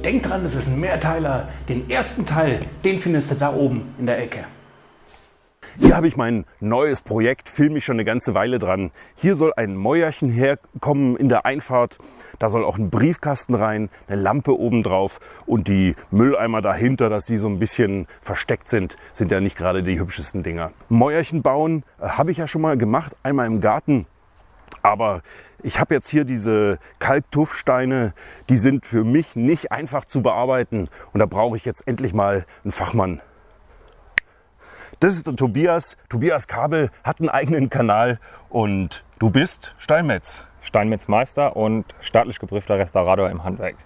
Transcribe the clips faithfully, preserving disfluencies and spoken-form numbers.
denk dran, es ist ein Mehrteiler. Den ersten Teil, den findest du da oben in der Ecke. Hier habe ich mein neues Projekt, filme ich schon eine ganze Weile dran. Hier soll ein Mäuerchen herkommen in der Einfahrt. Da soll auch ein Briefkasten rein, eine Lampe oben drauf und die Mülleimer dahinter, dass die so ein bisschen versteckt sind, sind ja nicht gerade die hübschesten Dinger. Mäuerchen bauen äh, habe ich ja schon mal gemacht, einmal im Garten. Aber ich habe jetzt hier diese Kalktuffsteine, die sind für mich nicht einfach zu bearbeiten. Und da brauche ich jetzt endlich mal einen Fachmann. Das ist der Tobias. Tobias Kabel hat einen eigenen Kanal und du bist Steinmetz. Steinmetzmeister und staatlich geprüfter Restaurator im Handwerk.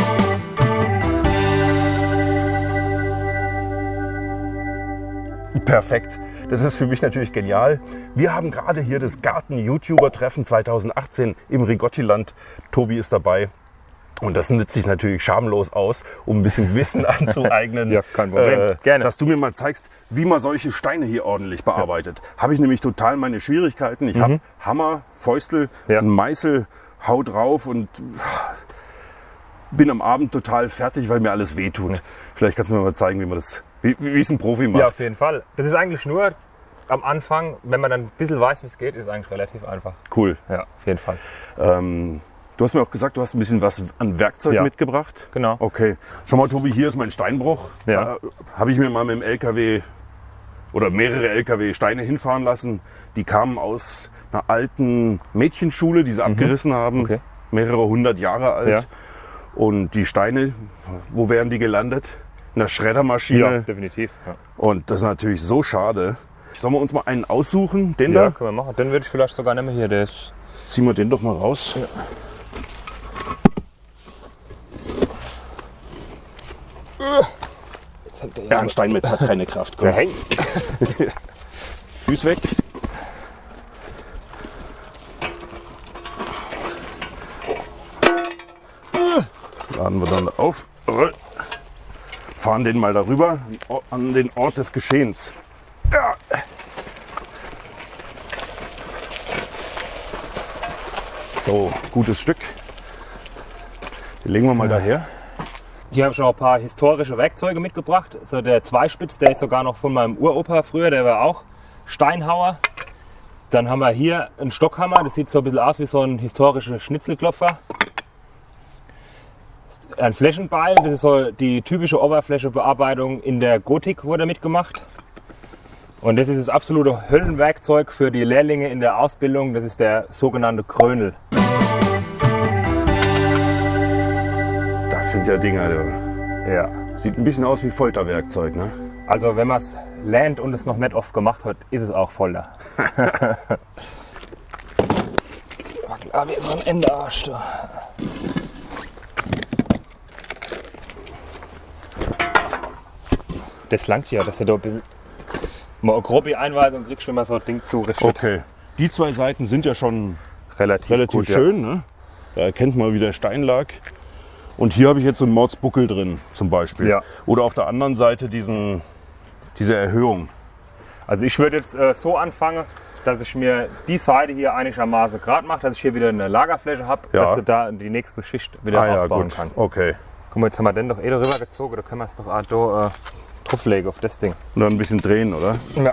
Perfekt. Das ist für mich natürlich genial. Wir haben gerade hier das Garten-YouTuber-Treffen zweitausendachtzehn im Rigottiland. Tobi ist dabei. Und das nützt sich natürlich schamlos aus, um ein bisschen Wissen anzueignen. Ja, kein Problem. Äh, Gerne. Dass du mir mal zeigst, wie man solche Steine hier ordentlich bearbeitet. Ja. Habe ich nämlich total meine Schwierigkeiten. Ich mhm. habe Hammer, Fäustel, ja. einen Meißel, hau drauf und bin am Abend total fertig, weil mir alles wehtut. Ja. Vielleicht kannst du mir mal zeigen, wie man das, wie, wie es ein Profi macht. Ja, auf jeden Fall. Das ist eigentlich nur am Anfang, wenn man dann ein bisschen weiß, wie es geht, ist es eigentlich relativ einfach. Cool. Ja, auf jeden Fall. Ähm, Du hast mir auch gesagt, du hast ein bisschen was an Werkzeug ja. mitgebracht. Genau. Okay. Schau mal, Tobi, hier ist mein Steinbruch. Ja. Da habe ich mir mal mit dem L K W oder mehrere L K W Steine hinfahren lassen. Die kamen aus einer alten Mädchenschule, die sie mhm. abgerissen haben. Okay. Mehrere hundert Jahre alt. Ja. Und die Steine, wo wären die gelandet? In der Schreddermaschine. Ja, definitiv. Ja. Und das ist natürlich so schade. Sollen wir uns mal einen aussuchen? Den ja, da? können wir machen. Den würde ich vielleicht sogar nehmen hier. Der ist Ziehen wir den doch mal raus. Ja. Ja, ein Steinmetz hat keine Kraft. Der hängt. Füß weg. Laden wir dann auf. Fahren den mal darüber an den Ort des Geschehens. Ja. So, gutes Stück. Die legen wir mal daher. Hier habe ich noch ein paar historische Werkzeuge mitgebracht. So der Zweispitz, der ist sogar noch von meinem Uropa früher, der war auch Steinhauer. Dann haben wir hier einen Stockhammer, das sieht so ein bisschen aus wie so ein historischer Schnitzelklopfer. Ein Flächenbeil, das ist so die typische Oberflächebearbeitung in der Gotik, wurde mitgemacht. Und das ist das absolute Höllenwerkzeug für die Lehrlinge in der Ausbildung, das ist der sogenannte Krönel. Das sind ja Dinger, du. Ja. Sieht ein bisschen aus wie Folterwerkzeug, ne? Also wenn man es lernt und es noch nicht oft gemacht hat, ist es auch Folter. Ah, wie so ein Endarsch. Das langt ja, dass du da ein bisschen mal eine grobe Einweisung kriegst, wenn man so ein Ding zurichtet. Okay. Die zwei Seiten sind ja schon relativ, relativ gut, schön, ja. Ne? Da erkennt man, wie der Stein lag. Und hier habe ich jetzt so einen Mordsbuckel drin, zum Beispiel. Ja. Oder auf der anderen Seite diesen, diese Erhöhung. Also ich würde jetzt äh, so anfangen, dass ich mir die Seite hier einigermaßen gerade mache, dass ich hier wieder eine Lagerfläche habe, Ja. dass du da die nächste Schicht wieder Ah, ja, aufbauen gut. kannst. Okay. Guck mal, jetzt haben wir den doch eh darüber gezogen, da können wir es doch auch da, äh, drauflegen auf das Ding. Und dann ein bisschen drehen, oder? Ja.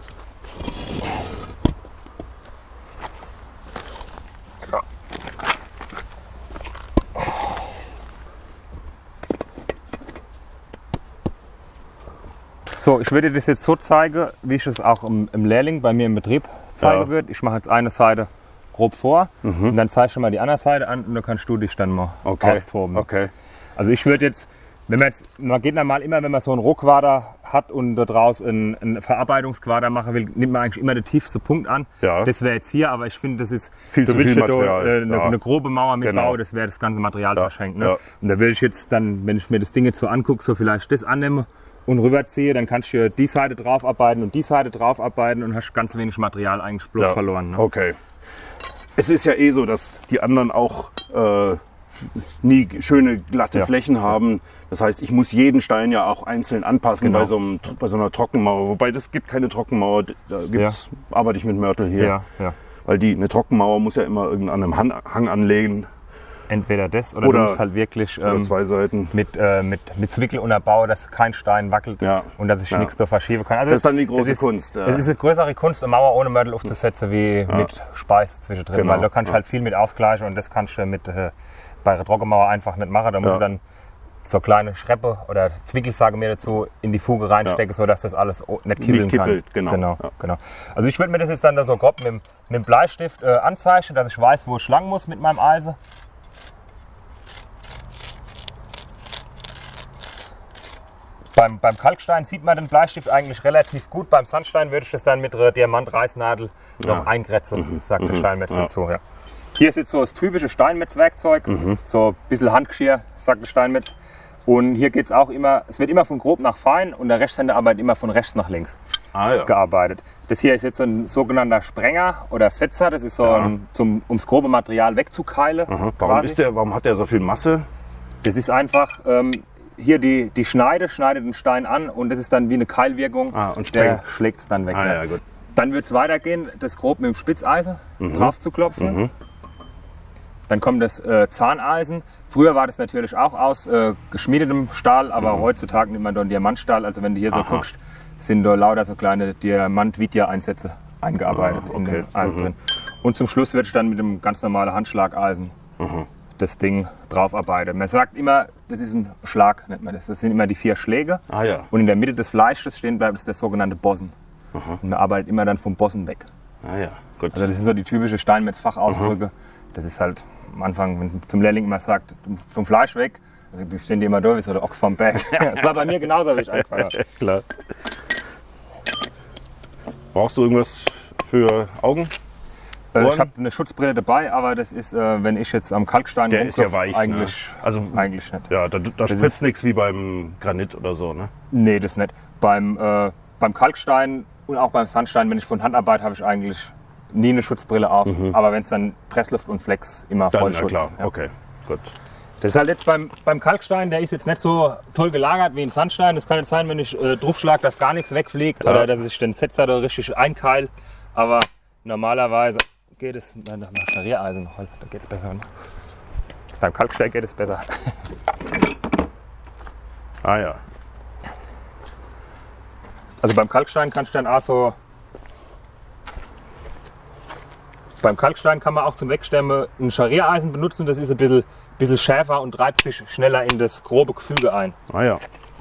So, ich würde dir das jetzt so zeigen, wie ich es auch im, im Lehrling bei mir im Betrieb zeigen Ja. würde. Ich mache jetzt eine Seite grob vor Mhm. und dann zeige ich dir mal die andere Seite an und dann kannst du dich dann mal Okay. austoben. Okay. Also ich würde jetzt, wenn man jetzt, man geht normal immer, wenn man so einen Rohquader hat und da draus einen, einen Verarbeitungsquader machen will, nimmt man eigentlich immer den tiefsten Punkt an. Ja. Das wäre jetzt hier, aber ich finde, das ist Viel du zu willst viel ja da, Material. äh, eine, Ja. eine grobe Mauer mitbauen, Genau. das wäre das ganze Material Ja. verschenkt. Ne? Ja. Und da will ich jetzt dann, wenn ich mir das Ding jetzt so angucke, so vielleicht das annehmen und rüberziehe, dann kannst du die Seite drauf arbeiten und die Seite drauf arbeiten und hast ganz wenig Material eigentlich bloß Ja. verloren. Ne? Okay. Es ist ja eh so, dass die anderen auch äh, nie schöne glatte Ja. Flächen haben. Das heißt, ich muss jeden Stein ja auch einzeln anpassen Genau. bei, so einem, bei so einer Trockenmauer. Wobei das gibt keine Trockenmauer, da gibt's, arbeite ich mit Mörtel hier. Ja, ja. Weil die, eine Trockenmauer muss ja immer irgendeinen Hang, Hang anlegen. Entweder das oder, Oder- du musst halt wirklich Oder ähm, zwei Seiten. mit, äh, mit, mit Zwickel unterbauen, dass kein Stein wackelt Ja. und dass ich Ja. nichts da verschieben kann. Also Das ist dann die große es ist, Kunst, ja. Es ist eine größere Kunst, eine Mauer ohne Mörtel aufzusetzen, wie mit Speis zwischendrin. Genau. Weil da kannst du Ja. halt viel mit ausgleichen und das kannst du mit, äh, bei einer Trockenmauer einfach nicht machen. Da musst Ja. du dann so kleine Schreppe oder Zwickel, sage mir dazu, in die Fuge reinstecken, Ja. sodass das alles o- nicht kippeln Nicht kippelt, kann. genau. Genau, Ja. genau. Also ich würde mir das jetzt dann da so grob mit, dem- mit dem Bleistift äh, anzeichnen, dass ich weiß, wo ich lang muss mit meinem Eisen. Beim, beim Kalkstein sieht man den Bleistift eigentlich relativ gut. Beim Sandstein würde ich das dann mit einer Diamant-Reißnadel noch Ja. eingrätzen, sagt der Steinmetz Ja. dazu. Ja. Hier ist jetzt so das typische Steinmetzwerkzeug, so ein bisschen Handgeschirr, sagt der Steinmetz. Und hier geht es auch immer, es wird immer von grob nach fein und der Rechtshänder arbeitet immer von rechts nach links Ah ja. gearbeitet. Das hier ist jetzt so ein sogenannter Sprenger oder Setzer, das ist so ein, zum, ums grobe Material wegzukeilen. Aha. Warum, quasi. ist der, warum hat der so viel Masse? Das ist einfach ähm, hier die, die Schneide, schneidet den Stein an und das ist dann wie eine Keilwirkung. Ah, und der sprengt. schlägt es dann weg. Ah ja. ja, gut. Dann wird es weitergehen, das grob mit dem Spitzeisen drauf zu klopfen. Dann kommt das äh, Zahneisen. Früher war das natürlich auch aus äh, geschmiedetem Stahl, aber heutzutage nimmt man da einen Diamantstahl. Also wenn du hier so Aha. guckst, sind da lauter so kleine Diamant-Vitja-Einsätze eingearbeitet Ah, in okay. den Eisen drin. Und zum Schluss wird dann mit dem ganz normalen Handschlageisen das Ding draufarbeiten. Man sagt immer, das ist ein Schlag, nennt man das. Das sind immer die vier Schläge. Ah ja. Und in der Mitte des Fleisches stehen bleibt, ist der sogenannte Bossen. Und man arbeitet immer dann vom Bossen weg. Ah ja, gut. Also das sind so die typische Steinmetz-Fachausdrücke. Das ist halt am Anfang, wenn zum Lehrling immer sagt, vom Fleisch weg, also die stehen die immer durch wie so der Ochs vom Berg. Das war bei mir genauso, wie ich angefangen habe. Klar. Brauchst du irgendwas für Augen? Äh, Ohren? Ich habe eine Schutzbrille dabei, aber das ist, äh, wenn ich jetzt am Kalkstein Der ist ja rumklopf, weich. eigentlich, ne? Also, eigentlich nicht. ja, da, da spritzt ist- nichts wie beim Granit oder so, ne? Nee, das nicht. Beim, äh, beim Kalkstein und auch beim Sandstein, wenn ich von Hand arbeite, habe ich eigentlich nie eine Schutzbrille auf. Aber wenn es dann Pressluft und Flex, immer Mhm. Dann, na Vollschutz. klar, Ja. okay, gut. Das ist halt jetzt beim, beim Kalkstein, der ist jetzt nicht so toll gelagert wie ein Sandstein. Das kann jetzt sein, wenn ich äh, draufschlage, dass gar nichts wegfliegt Ja. oder dass ich den Setzer da richtig einkeil. Aber normalerweise geht es, nein, nach Schariereisen, da geht es besser. Ne? Beim Kalkstein geht es besser. Ah ja. Also beim Kalkstein kannst du dann auch so. Beim Kalkstein kann man auch zum Wegstemmen ein Schariereisen benutzen. Das ist ein bisschen, bisschen schärfer und treibt sich schneller in das grobe Gefüge ein. Ah ja.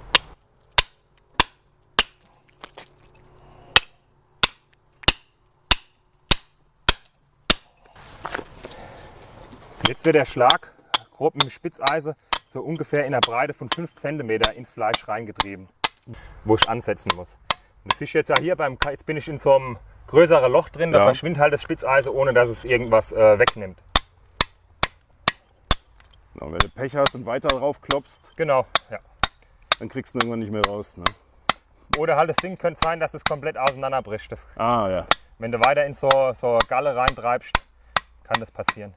Jetzt wird der Schlag grob mit dem Spitzeisen so ungefähr in der Breite von fünf Zentimeter ins Fleisch reingetrieben, wo ich ansetzen muss. Und das ist jetzt ja hier beim Ka- jetzt bin ich in so einem größeren Loch drin, da Ja. verschwindet halt das Spitzeisen, ohne dass es irgendwas äh, wegnimmt. Genau, wenn du Pech hast und weiter drauf klopfst, Genau, ja. dann kriegst du ihn irgendwann nicht mehr raus. Ne? Oder halt das Ding könnte sein, dass es komplett auseinanderbricht. Das, Ah ja. wenn du weiter in so, so Galle reintreibst, kann das passieren.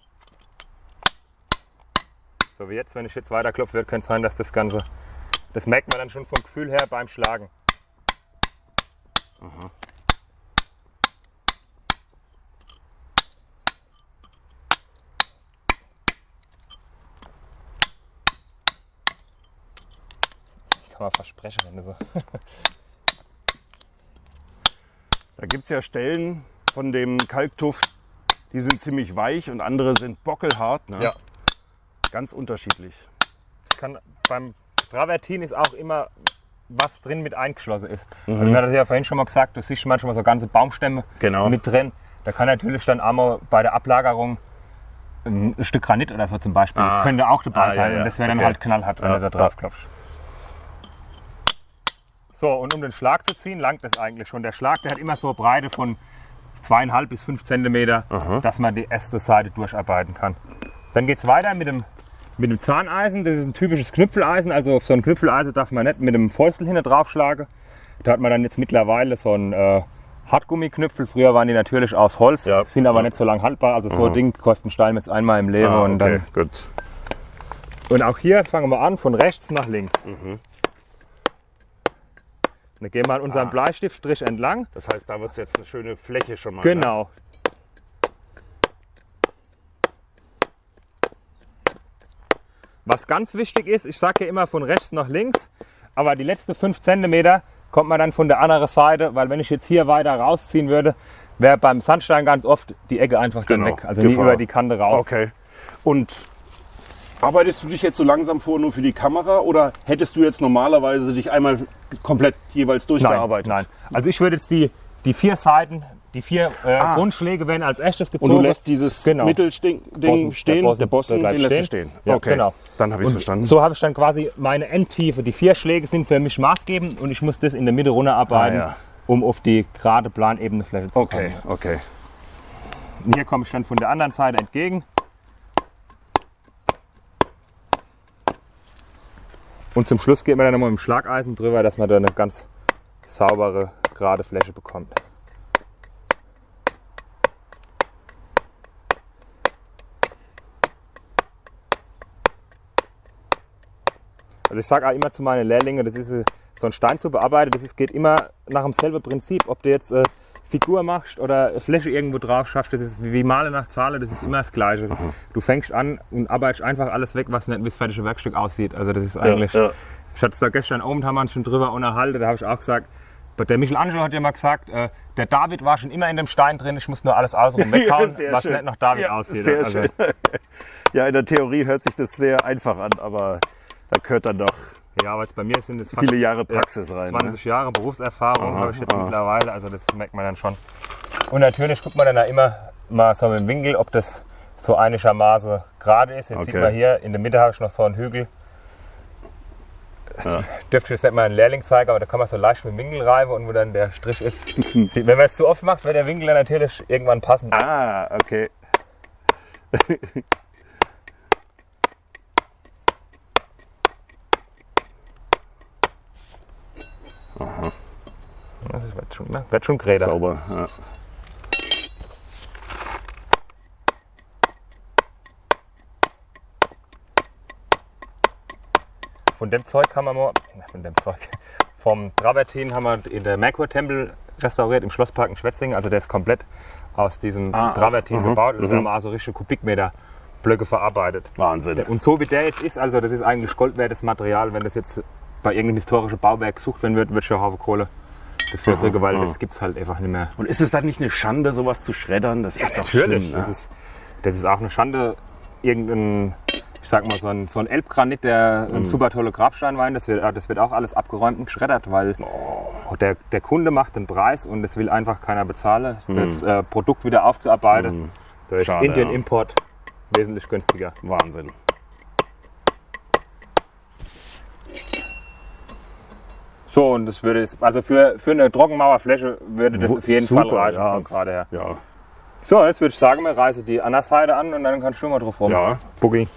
So wie jetzt, wenn ich jetzt weiter klopfe, wird könnte es sein, dass das Ganze, das merkt man dann schon vom Gefühl her beim Schlagen. Ich kann mal versprechen, wenn du so. Da gibt es ja Stellen von dem Kalktuff, die sind ziemlich weich und andere sind bockelhart. Ne? Ja. Ganz unterschiedlich. Es kann, beim Travertin ist auch immer was drin mit eingeschlossen ist. Also wir hatten das ja vorhin schon mal gesagt, du siehst manchmal so ganze Baumstämme Genau. mit drin. Da kann natürlich dann auch mal bei der Ablagerung ein Stück Granit oder so zum Beispiel, Ah. könnte auch dabei Ah, sein. ja, ja. Und das wäre dann Okay. halt knallhart, wenn Ja, du da drauf klopfst. So, und um den Schlag zu ziehen, langt das eigentlich schon. Der Schlag, der hat immer so eine Breite von zweieinhalb bis fünf Zentimeter, dass man die erste Seite durcharbeiten kann. Dann geht es weiter mit dem, mit dem Zahneisen. Das ist ein typisches Knüpfeleisen. Also auf so ein Knüpfeleisen darf man nicht mit dem Fäustel hinten drauf schlagen. Da hat man dann jetzt mittlerweile so ein äh, Hartgummiknüpfel. Früher waren die natürlich aus Holz, Ja. sind aber nicht so lang haltbar. Also so ein Ding kostet ein Stein jetzt einmal im Leben. Ah, und, okay, dann, gut. und auch hier fangen wir an, von rechts nach links. Dann gehen wir an unserem Bleistiftstrich entlang. Das heißt, da wird es jetzt eine schöne Fläche schon mal. Ne? Genau. Was ganz wichtig ist, ich sage ja immer von rechts nach links, aber die letzten fünf Zentimeter kommt man dann von der anderen Seite, weil wenn ich jetzt hier weiter rausziehen würde, wäre beim Sandstein ganz oft die Ecke einfach dann Genau, weg. Also Gefahr. nie über die Kante raus. Okay. Und arbeitest du dich jetzt so langsam vor nur für die Kamera oder hättest du jetzt normalerweise dich einmal komplett jeweils durchgearbeitet? Nein, nein. Also ich würde jetzt die, die vier Seiten, die vier äh, Ah. Grundschläge werden als erstes Und gezogen. du lässt dieses Genau. Mittelding Bossen, stehen, der Bossen, der Bossen, der bleibt den lässt du stehen. stehen. Ja, Okay, genau. dann habe ich es Und verstanden. so habe ich dann quasi meine Endtiefe. Die vier Schläge sind für mich maßgebend und ich muss das in der Mitte runterarbeiten, Ah, ja. um auf die gerade planebene Fläche zu Okay, kommen. okay. Und hier komme ich dann von der anderen Seite entgegen. Und zum Schluss geht man dann nochmal mit dem Schlageisen drüber, dass man da eine ganz saubere, gerade Fläche bekommt. Also ich sage auch immer zu meinen Lehrlingen, das ist äh, so ein Stein zu bearbeiten, das ist, geht immer nach demselben Prinzip. Ob du jetzt äh, Figur machst oder Fläche irgendwo drauf schaffst, das ist wie, wie Male nach Zahle, das ist immer das Gleiche. Du fängst an und arbeitest einfach alles weg, was nicht wie das fertige Werkstück aussieht. Also das ist eigentlich, ja. ich hatte es da gestern oben, haben wir uns schon drüber unterhalten, da habe ich auch gesagt, der Michelangelo hat ja mal gesagt, äh, der David war schon immer in dem Stein drin, ich muss nur alles außenrum weghauen, sehr was schön. nicht nach David Ja, aussieht. sehr also, schön. Ja, in der Theorie hört sich das sehr einfach an, aber da gehört dann doch Ja, aber jetzt bei mir sind es fast viele Jahre Praxis rein. Ne? zwanzig Jahre Berufserfahrung Aha, habe ich jetzt aha. mittlerweile, also das merkt man dann schon. Und natürlich guckt man dann da immer mal so mit dem Winkel, ob das so einigermaßen gerade ist. Jetzt Okay. sieht man hier, in der Mitte habe ich noch so einen Hügel. Das Ja. dürfte ich jetzt nicht mal einen Lehrling zeigen, aber da kann man so leicht mit dem Winkel reiben und wo dann der Strich ist. Sieht- Wenn man es zu oft macht, wird der Winkel dann natürlich irgendwann passen. Ah, okay. Das wird schon, ne? Wird schon gräder. Sauber. Ja. Von dem Zeug haben wir mal, na, von dem Zeug, vom Travertin haben wir in der Merkur-Tempel restauriert im Schlosspark in Schwetzingen. Also der ist komplett aus diesem Ah, Travertin mhm, gebaut. Also mhm. da haben wir also richtige Kubikmeter Blöcke verarbeitet. Wahnsinn. Und so wie der jetzt ist, also das ist eigentlich goldwertes Material. Wenn das jetzt bei irgendeinem historischen Bauwerk gesucht werden wird, wird schon ein Haufen Kohle dafür kriegen, weil das gibt es halt einfach nicht mehr. Und ist es dann nicht eine Schande, sowas zu schreddern? Das ist doch Natürlich, schlimm. das, Ne? ist, das ist auch eine Schande. Irgendein, ich sag mal, so ein, so ein Elbgranit, der ein super tolle Grabsteinwein, das wird, das wird auch alles abgeräumt und geschreddert, weil der, der Kunde macht den Preis und das will einfach keiner bezahlen, das äh, Produkt wieder aufzuarbeiten. Da ist Schade, Indien ja. Import wesentlich günstiger. Wahnsinn. So, und das würde jetzt, also für, für eine Trockenmauerfläche würde das Wu- auf jeden super, Fall reichen, ja. von gerade her. Ja. So, jetzt würde ich sagen, wir reißen die andere Seite an und dann kannst du mal drauf rum. Ja. Boogie.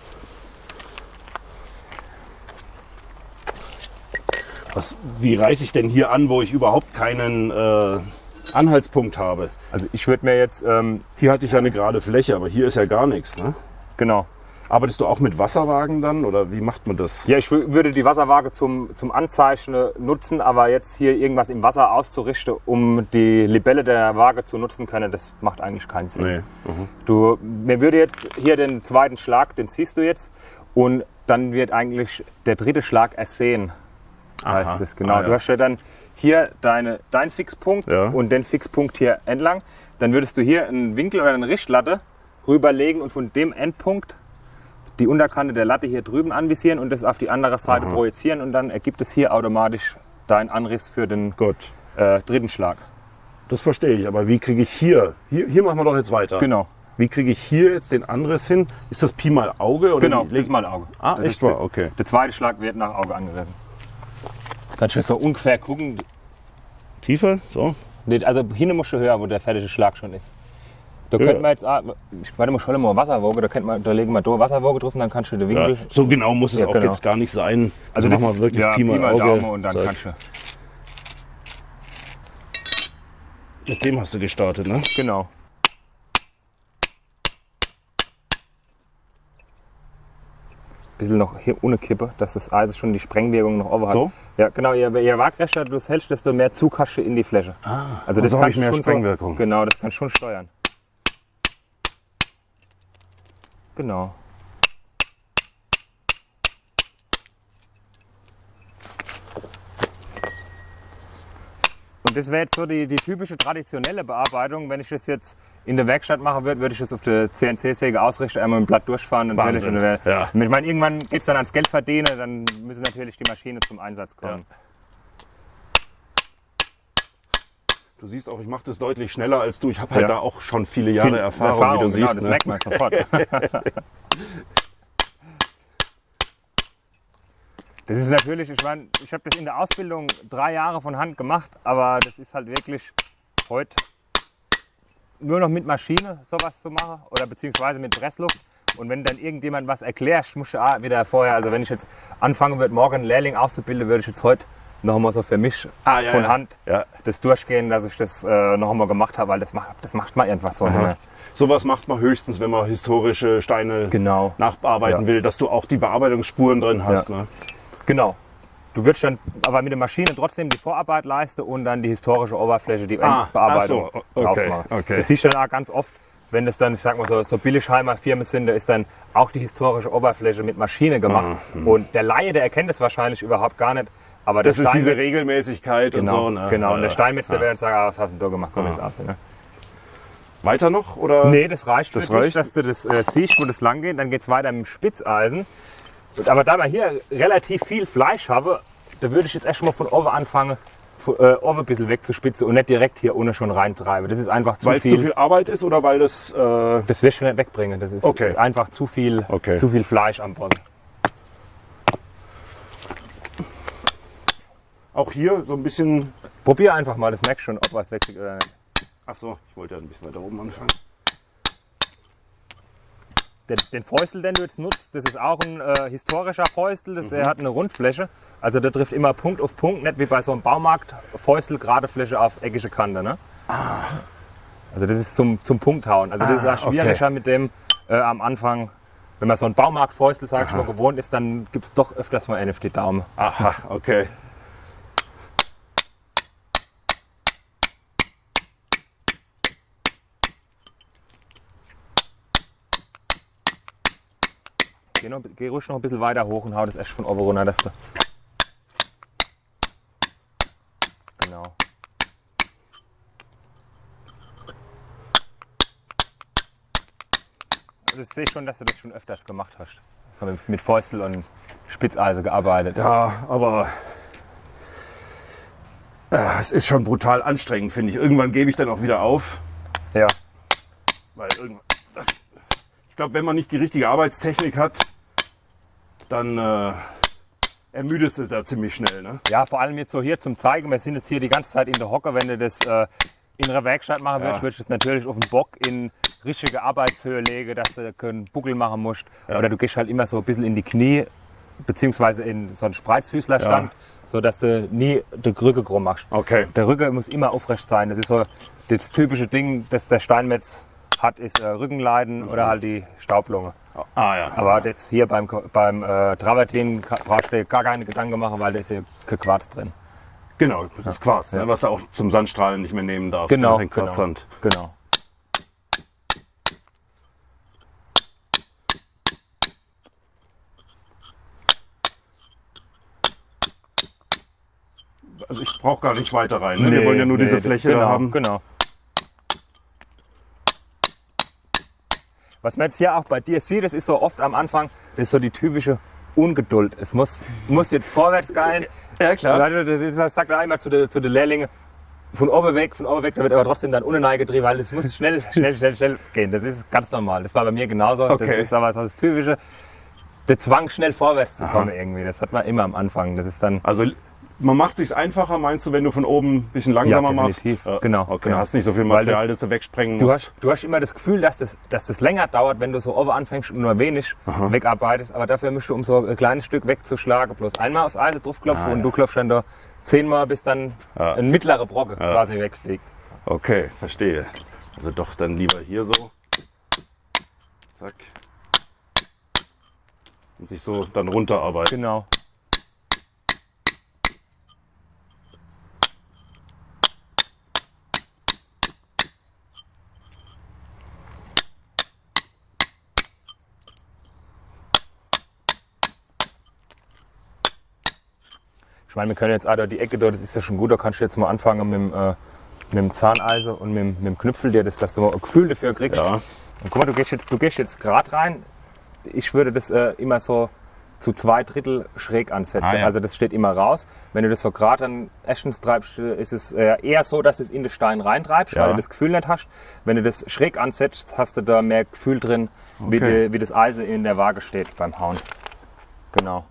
Was, wie reiße ich denn hier an, wo ich überhaupt keinen äh, Anhaltspunkt habe? Also ich würde mir jetzt, ähm, Hier hatte ich ja eine gerade Fläche, aber hier ist ja gar nichts. Ne? genau. Arbeitest du auch mit Wasserwagen dann oder wie macht man das? Ja, ich wü- würde die Wasserwaage zum, zum Anzeichnen nutzen, aber jetzt hier irgendwas im Wasser auszurichten, um die Libelle der Waage zu nutzen können, das macht eigentlich keinen Sinn. Nee. Mhm. Du, mir würde jetzt hier den zweiten Schlag, den ziehst du jetzt und dann wird eigentlich der dritte Schlag ersehen, heißt Aha. es. Genau. Ah, ja. Du hast ja dann hier deine, deinen Fixpunkt Ja. und den Fixpunkt hier entlang. Dann würdest du hier einen Winkel oder eine Richtlatte rüberlegen und von dem Endpunkt die Unterkante der Latte hier drüben anvisieren und das auf die andere Seite Aha. projizieren und dann ergibt es hier automatisch deinen Anriss für den Gut, äh, dritten Schlag. das verstehe ich. Aber wie kriege ich hier, hier, hier machen wir doch jetzt weiter. Genau. Wie kriege ich hier jetzt den Anriss hin? Ist das Pi mal Auge? Oder Genau, wie? das ist mal Auge. Ah, Das echt ist mal? der- Okay. Der zweite Schlag wird nach Auge angerissen. Kannst du so ungefähr gucken. Tiefer? So? Nee, also hinten musst du höher, wo der fertige Schlag schon ist. Da Ja. könnten wir jetzt, auch- ich warte mal schon mal Wasserwoge, da, könnte man, da legen wir da Wasserwoge drauf und dann kannst du den Ja, Winkel. so genau muss es Ja, auch genau. jetzt gar nicht sein. Also machen das wir wirklich ja, Pi mal Auge. Daumen und dann Zack. kannst du. Mit dem hast du gestartet, ne? Genau. Bisschen noch hier ohne Kippe, dass das Eisen schon die Sprengwirkung noch oben hat. So? Ja, genau. Je, je waagrechter du es hältst, desto mehr Zug hast du in die Fläche. Ah, Also und das so hab kannst ich mehr du schon Sprengwirkung. So, genau, das kannst du schon steuern. Genau. Und das wäre jetzt so die, die typische traditionelle Bearbeitung. Wenn ich das jetzt in der Werkstatt machen würde, würde ich das auf der C N C-Säge ausrichten, einmal mit dem Blatt durchfahren. Und Wahnsinn. wär, Ja. Ich meine, irgendwann geht es dann ans Geld verdienen, dann müssen natürlich die Maschine zum Einsatz kommen. Ja. Du siehst auch, ich mache das deutlich schneller als du. Ich habe halt Ja. da auch schon viele Jahre Viel Erfahrung, Erfahrung, wie du genau, siehst. das Ne? merkt man sofort. Das ist natürlich, ich meine, ich habe das in der Ausbildung drei Jahre von Hand gemacht, aber das ist halt wirklich heute nur noch mit Maschine sowas zu machen oder beziehungsweise mit Pressluft. Und wenn dann irgendjemand was erklärt, ich muss ja wieder vorher, also wenn ich jetzt anfangen würde, morgen einen Lehrling auszubilden, würde ich jetzt heute noch einmal so für mich Ah, ja, von ja. Hand Ja. das durchgehen, dass ich das äh, noch einmal gemacht habe, weil das macht, das macht man einfach so. Ne? Sowas macht man höchstens, wenn man historische Steine Genau. nachbearbeiten Ja. will, dass du auch die Bearbeitungsspuren drin hast. Ja. Ne? Genau. Du würdest dann aber mit der Maschine trotzdem die Vorarbeit leisten und dann die historische Oberfläche, die Ah, Endbearbeitung ach so, drauf okay, machen. okay. Das siehst du dann auch ganz oft, wenn das dann, ich sag mal so, so Billigheimer Firmen sind, da ist dann auch die historische Oberfläche mit Maschine gemacht. Und der Laie, der erkennt das wahrscheinlich überhaupt gar nicht. Aber Das der ist diese Steinmetz- Regelmäßigkeit Genau, und so. Ne? genau. Und der Ja. Steinmetz, der wird dann sagen, ah, was hast du denn da gemacht? Komm, jetzt aus. Ne? Weiter noch? Oder? Nee, das reicht Das für dich, reicht? dass du das äh, siehst, wo das lang geht. Dann geht es weiter mit dem Spitzeisen. Und, aber da wir hier relativ viel Fleisch haben, da würde ich jetzt erstmal von oben anfangen, von, äh, oben ein bisschen wegzuspitzen und nicht direkt hier unten schon reintreiben. Das ist einfach zu Weil es viel. zu viel Arbeit ist oder weil das... Äh, Das wirst du nicht wegbringen. Das ist Okay. einfach zu viel, Okay. zu viel Fleisch am Boden. auch hier so ein bisschen... Probier einfach mal, das merkst du schon, ob was wegkriegt oder nicht. Achso, ich wollte ja ein bisschen weiter oben anfangen. Den, den Fäustel, den du jetzt nutzt, das ist auch ein äh, historischer Fäustel, das, der hat eine Rundfläche. Also der trifft immer Punkt auf Punkt, nicht wie bei so einem Baumarkt Fäustel, gerade Fläche auf eckige Kante. Ne? Also das ist zum, zum Punkthauen. Also das ist auch schwieriger mit dem äh, am Anfang. Wenn man so einen Baumarktfäustel, sag ich mal, gewohnt ist, dann gibt es doch öfters mal einen auf die Daumen. Aha, okay. Geh, noch, geh ruhig noch ein bisschen weiter hoch und hau das echt von oben runter. Dass du genau. Also ich sehe schon, dass du das schon öfters gemacht hast. So mit, mit Fäustel und Spitzeisen gearbeitet. Ja, aber äh, es ist schon brutal anstrengend, finde ich. Irgendwann gebe ich dann auch wieder auf. Ja. Weil irgendwann, das, ich glaube, wenn man nicht die richtige Arbeitstechnik hat, dann äh, ermüdest du da ziemlich schnell. Ne? Ja, vor allem jetzt so hier zum Zeigen. Wir sind jetzt hier die ganze Zeit in der Hocke. Wenn du das äh, in einer Werkstatt machen willst, Ja. würdest du das natürlich auf den Bock in richtige Arbeitshöhe legen, dass du einen Buckel machen musst. Ja. Oder du gehst halt immer so ein bisschen in die Knie, beziehungsweise in so einen Spreizfüßlerstand, Ja. so dass du nie den Rücken krumm machst. Okay. Der Rücken muss immer aufrecht sein. Das ist so das typische Ding, das der Steinmetz hat, ist äh, Rückenleiden oder halt die Staublunge. Ah ja. Aber jetzt hier beim, beim äh, Travertin brauchst du gar keine Gedanken machen, weil da ist hier kein Quarz drin. Genau, das Quarz, ne, was du auch zum Sandstrahlen nicht mehr nehmen darfst. Genau, ne, den genau. Quarzsand. Genau. Also ich brauche gar nicht weiter rein. Ne? Wir wollen ja nur diese nee, Fläche genau, da haben. Genau. Was man jetzt hier auch bei dir sieht, das ist so oft am Anfang, das ist so die typische Ungeduld. Es muss, muss jetzt vorwärts gehen. Ja, klar. Das, das sagt er einmal zu den zu den Lehrlingen, von oben weg, von oben weg, da wird aber trotzdem dann unten getrieben, weil es muss schnell, schnell, schnell, schnell gehen. Das ist ganz normal. Das war bei mir genauso. Okay. Das ist aber das Typische. Der Zwang, schnell vorwärts zu kommen irgendwie. Das hat man immer am Anfang. Das ist dann. Also man macht es sich einfacher, meinst du, wenn du von oben ein bisschen langsamer Ja, machst? definitiv. Ja, Genau, Okay, genau. hast nicht so viel Weil Material, das- das, du wegsprengen Du musst. hast, du hast immer das Gefühl, dass das, dass das länger dauert, wenn du so oben anfängst und nur wenig wegarbeitest. Aber dafür musst du, um so ein kleines Stück wegzuschlagen, bloß einmal aufs Eisen draufklopfen Ah, und ja. du klopfst dann da zehnmal, bis dann Ja. ein mittlerer Brocken quasi wegfliegt. Okay, verstehe. Also doch dann lieber hier so. Zack. Und sich so dann runterarbeiten. Genau. Ich meine, wir können jetzt auch da die Ecke dort, das ist ja schon gut, da kannst du jetzt mal anfangen mit dem, äh, mit dem Zahneisen und mit, mit dem Knüpfel, der das, dass du mal ein Gefühl dafür kriegst. Ja. Und guck mal, du gehst jetzt, du gehst jetzt gerade rein. Ich würde das äh, immer so zu zwei Drittel schräg ansetzen. Ah, ja. Also das steht immer raus. Wenn du das so gerade dann erstens treibst, ist es äh, eher so, dass du es in den Stein reintreibst, Ja. weil du das Gefühl nicht hast. Wenn du das schräg ansetzt, hast du da mehr Gefühl drin, wie, Okay. die, wie das Eisen in der Waage steht beim Hauen. Genau.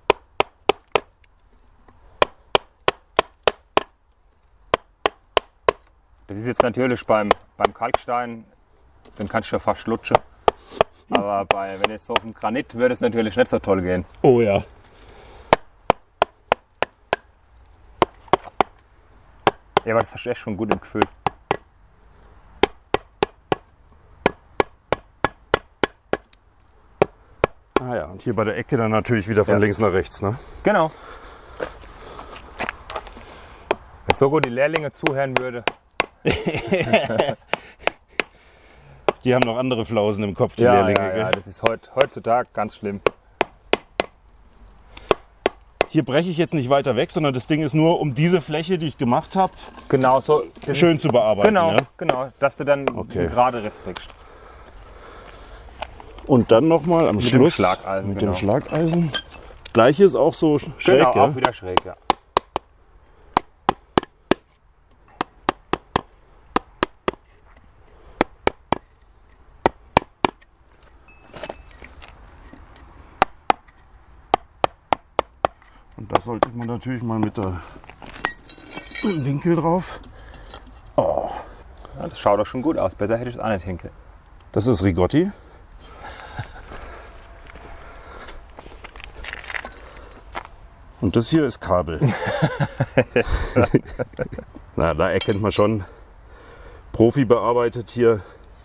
Das ist jetzt natürlich beim, beim Kalkstein, den kannst du ja fast lutschen. Aber bei, wenn jetzt so auf dem Granit würde es natürlich nicht so toll gehen. Oh ja. Ja, aber das hast du echt schon gut im Gefühl. Ah ja, und hier bei der Ecke dann natürlich wieder von Ja. links nach rechts, ne? Genau. Wenn so gut die Lehrlinge zuhören würde. Die haben noch andere Flausen im Kopf, die Ja, Lehrlinge. ja, ja, gell? das ist heut, heutzutage ganz schlimm. Hier breche ich jetzt nicht weiter weg, sondern das Ding ist nur um diese Fläche, die ich gemacht habe, Genau so. das schön ist, zu bearbeiten. Genau, Ja? genau, dass du dann Okay. einen gerade Rest kriegst. Und dann nochmal am Mit dem Schluss Schlageisen, mit genau. dem Schlageisen. Gleiches auch so schräg, Genau, ja? auch wieder schräg, ja. Und da sollte man natürlich mal mit der mit dem Winkel drauf. Ja, das schaut doch schon gut aus. Besser hätte ich es auch nicht hinkriegen. Das ist Rigotti. Und das hier ist Kabel. Na, da erkennt man schon, Profi bearbeitet hier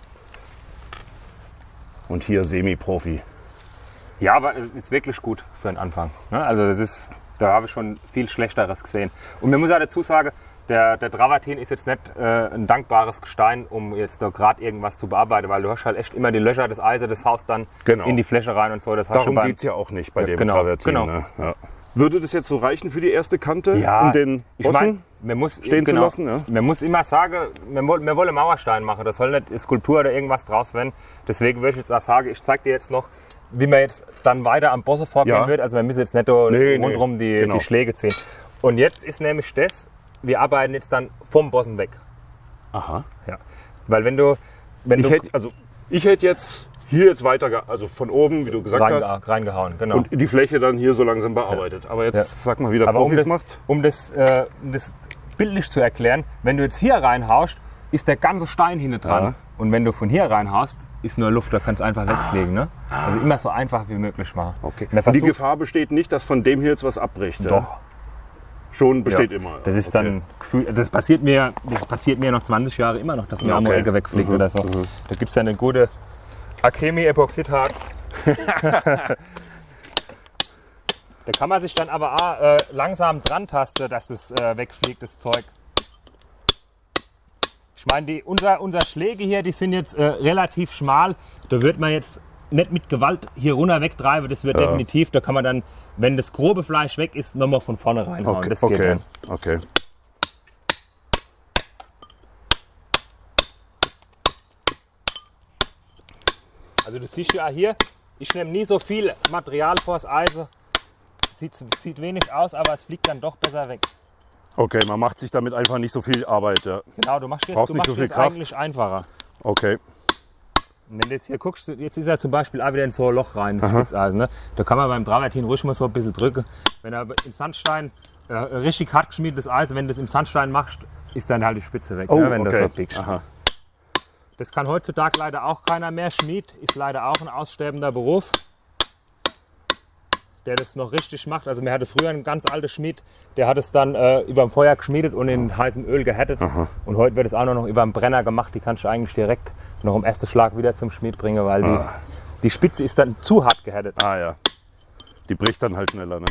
und hier Semi-Profi. Ja, aber es ist wirklich gut für den Anfang. Ne? Also das ist, da habe ich schon viel Schlechteres gesehen. Und man muss auch dazu sagen, der, der Travertin ist jetzt nicht äh, ein dankbares Gestein, um jetzt da gerade irgendwas zu bearbeiten, weil du hast halt echt immer die Löcher des Eisen, das haust dann Genau. in die Fläche rein und so. Das hast Darum du beim, geht es ja auch nicht bei Ja, dem genau, Travertin. genau. Ne? Ja. Würde das jetzt so reichen für die erste Kante, Ja, um den ich Bossen mein, man muss stehen zu genau, lassen? Ja? Man muss immer sagen, wir wollen, wir wollen Mauerstein machen, das soll nicht Skulptur oder irgendwas draus werden. Deswegen würde ich jetzt auch sagen, ich zeige dir jetzt noch, wie man jetzt dann weiter am Bosse vorgehen Ja. wird. Also wir müssen jetzt nicht da Nee, nee, rundherum die, genau. die Schläge ziehen. Und jetzt ist nämlich das, wir arbeiten jetzt dann vom Bossen weg. Aha. Ja. Weil wenn du, wenn Ich du hätte, also, ich hätte jetzt hier jetzt weiter, ge- also von oben, wie du gesagt reinge hast, reingehauen, genau. und die Fläche dann hier so langsam bearbeitet. Aber jetzt Ja. sag mal, wie der Aber um Profis das, macht. um, das, äh, um das bildlich zu erklären, wenn du jetzt hier reinhaust, ist der ganze Stein hinten dran. Ja. Und wenn du von hier reinhaust, ist nur Luft, da kannst du einfach wegfliegen. Ne? Also immer so einfach wie möglich machen. Okay. Man Und die versucht- Gefahr besteht nicht, dass von dem hier jetzt was abbricht. Ja? Doch. Schon besteht Ja. immer. Das ist Okay. dann Gefühl, das passiert mir, das passiert mir noch zwanzig Jahre immer noch, dass mir auch mal Okay. Ecke wegfliegt Mhm, oder so. mhm. Da gibt es dann eine gute Akemi-Epoxidharz. Da kann man sich dann aber auch, äh, langsam dran tasten, dass das äh, wegfliegt, das Zeug. Ich meine, die, unser, unser Schläge hier, die sind jetzt äh, relativ schmal. Da wird man jetzt nicht mit Gewalt hier runter wegtreiben. Das wird Ja. definitiv, da kann man dann, wenn das grobe Fleisch weg ist, nochmal von vorne reinhauen. Okay. Das geht Okay. dann. Okay. Also du siehst ja hier, ich nehme nie so viel Material vors Eisen. Sieht, sieht wenig aus, aber es fliegt dann doch besser weg. Okay, man macht sich damit einfach nicht so viel Arbeit. Ja. Genau, du machst jetzt, Brauchst du nicht machst so viel jetzt Kraft. eigentlich einfacher. Okay. Und wenn du jetzt hier guckst, jetzt ist er zum Beispiel auch wieder in so ein Loch rein, das Spitzeisen. Ne? Da kann man beim Travertin ruhig mal so ein bisschen drücken. Wenn er im Sandstein äh, richtig hart geschmiedetes Eisen, wenn du das im Sandstein machst, ist dann halt die Spitze weg, ne? wenn du so pickst. Oh, Aha. Das kann heutzutage leider auch keiner mehr. Schmied ist leider auch ein aussterbender Beruf, der das noch richtig macht. Also mir hatte früher einen ganz alten Schmied, der hat es dann äh, über dem Feuer geschmiedet und in heißem Öl gehärtet. Aha. Und heute wird es auch nur noch über den Brenner gemacht. Die kannst du eigentlich direkt noch im ersten Schlag wieder zum Schmied bringen, weil die, Ah. die Spitze ist dann zu hart gehärtet. Ah ja. Die bricht dann halt schneller, ne?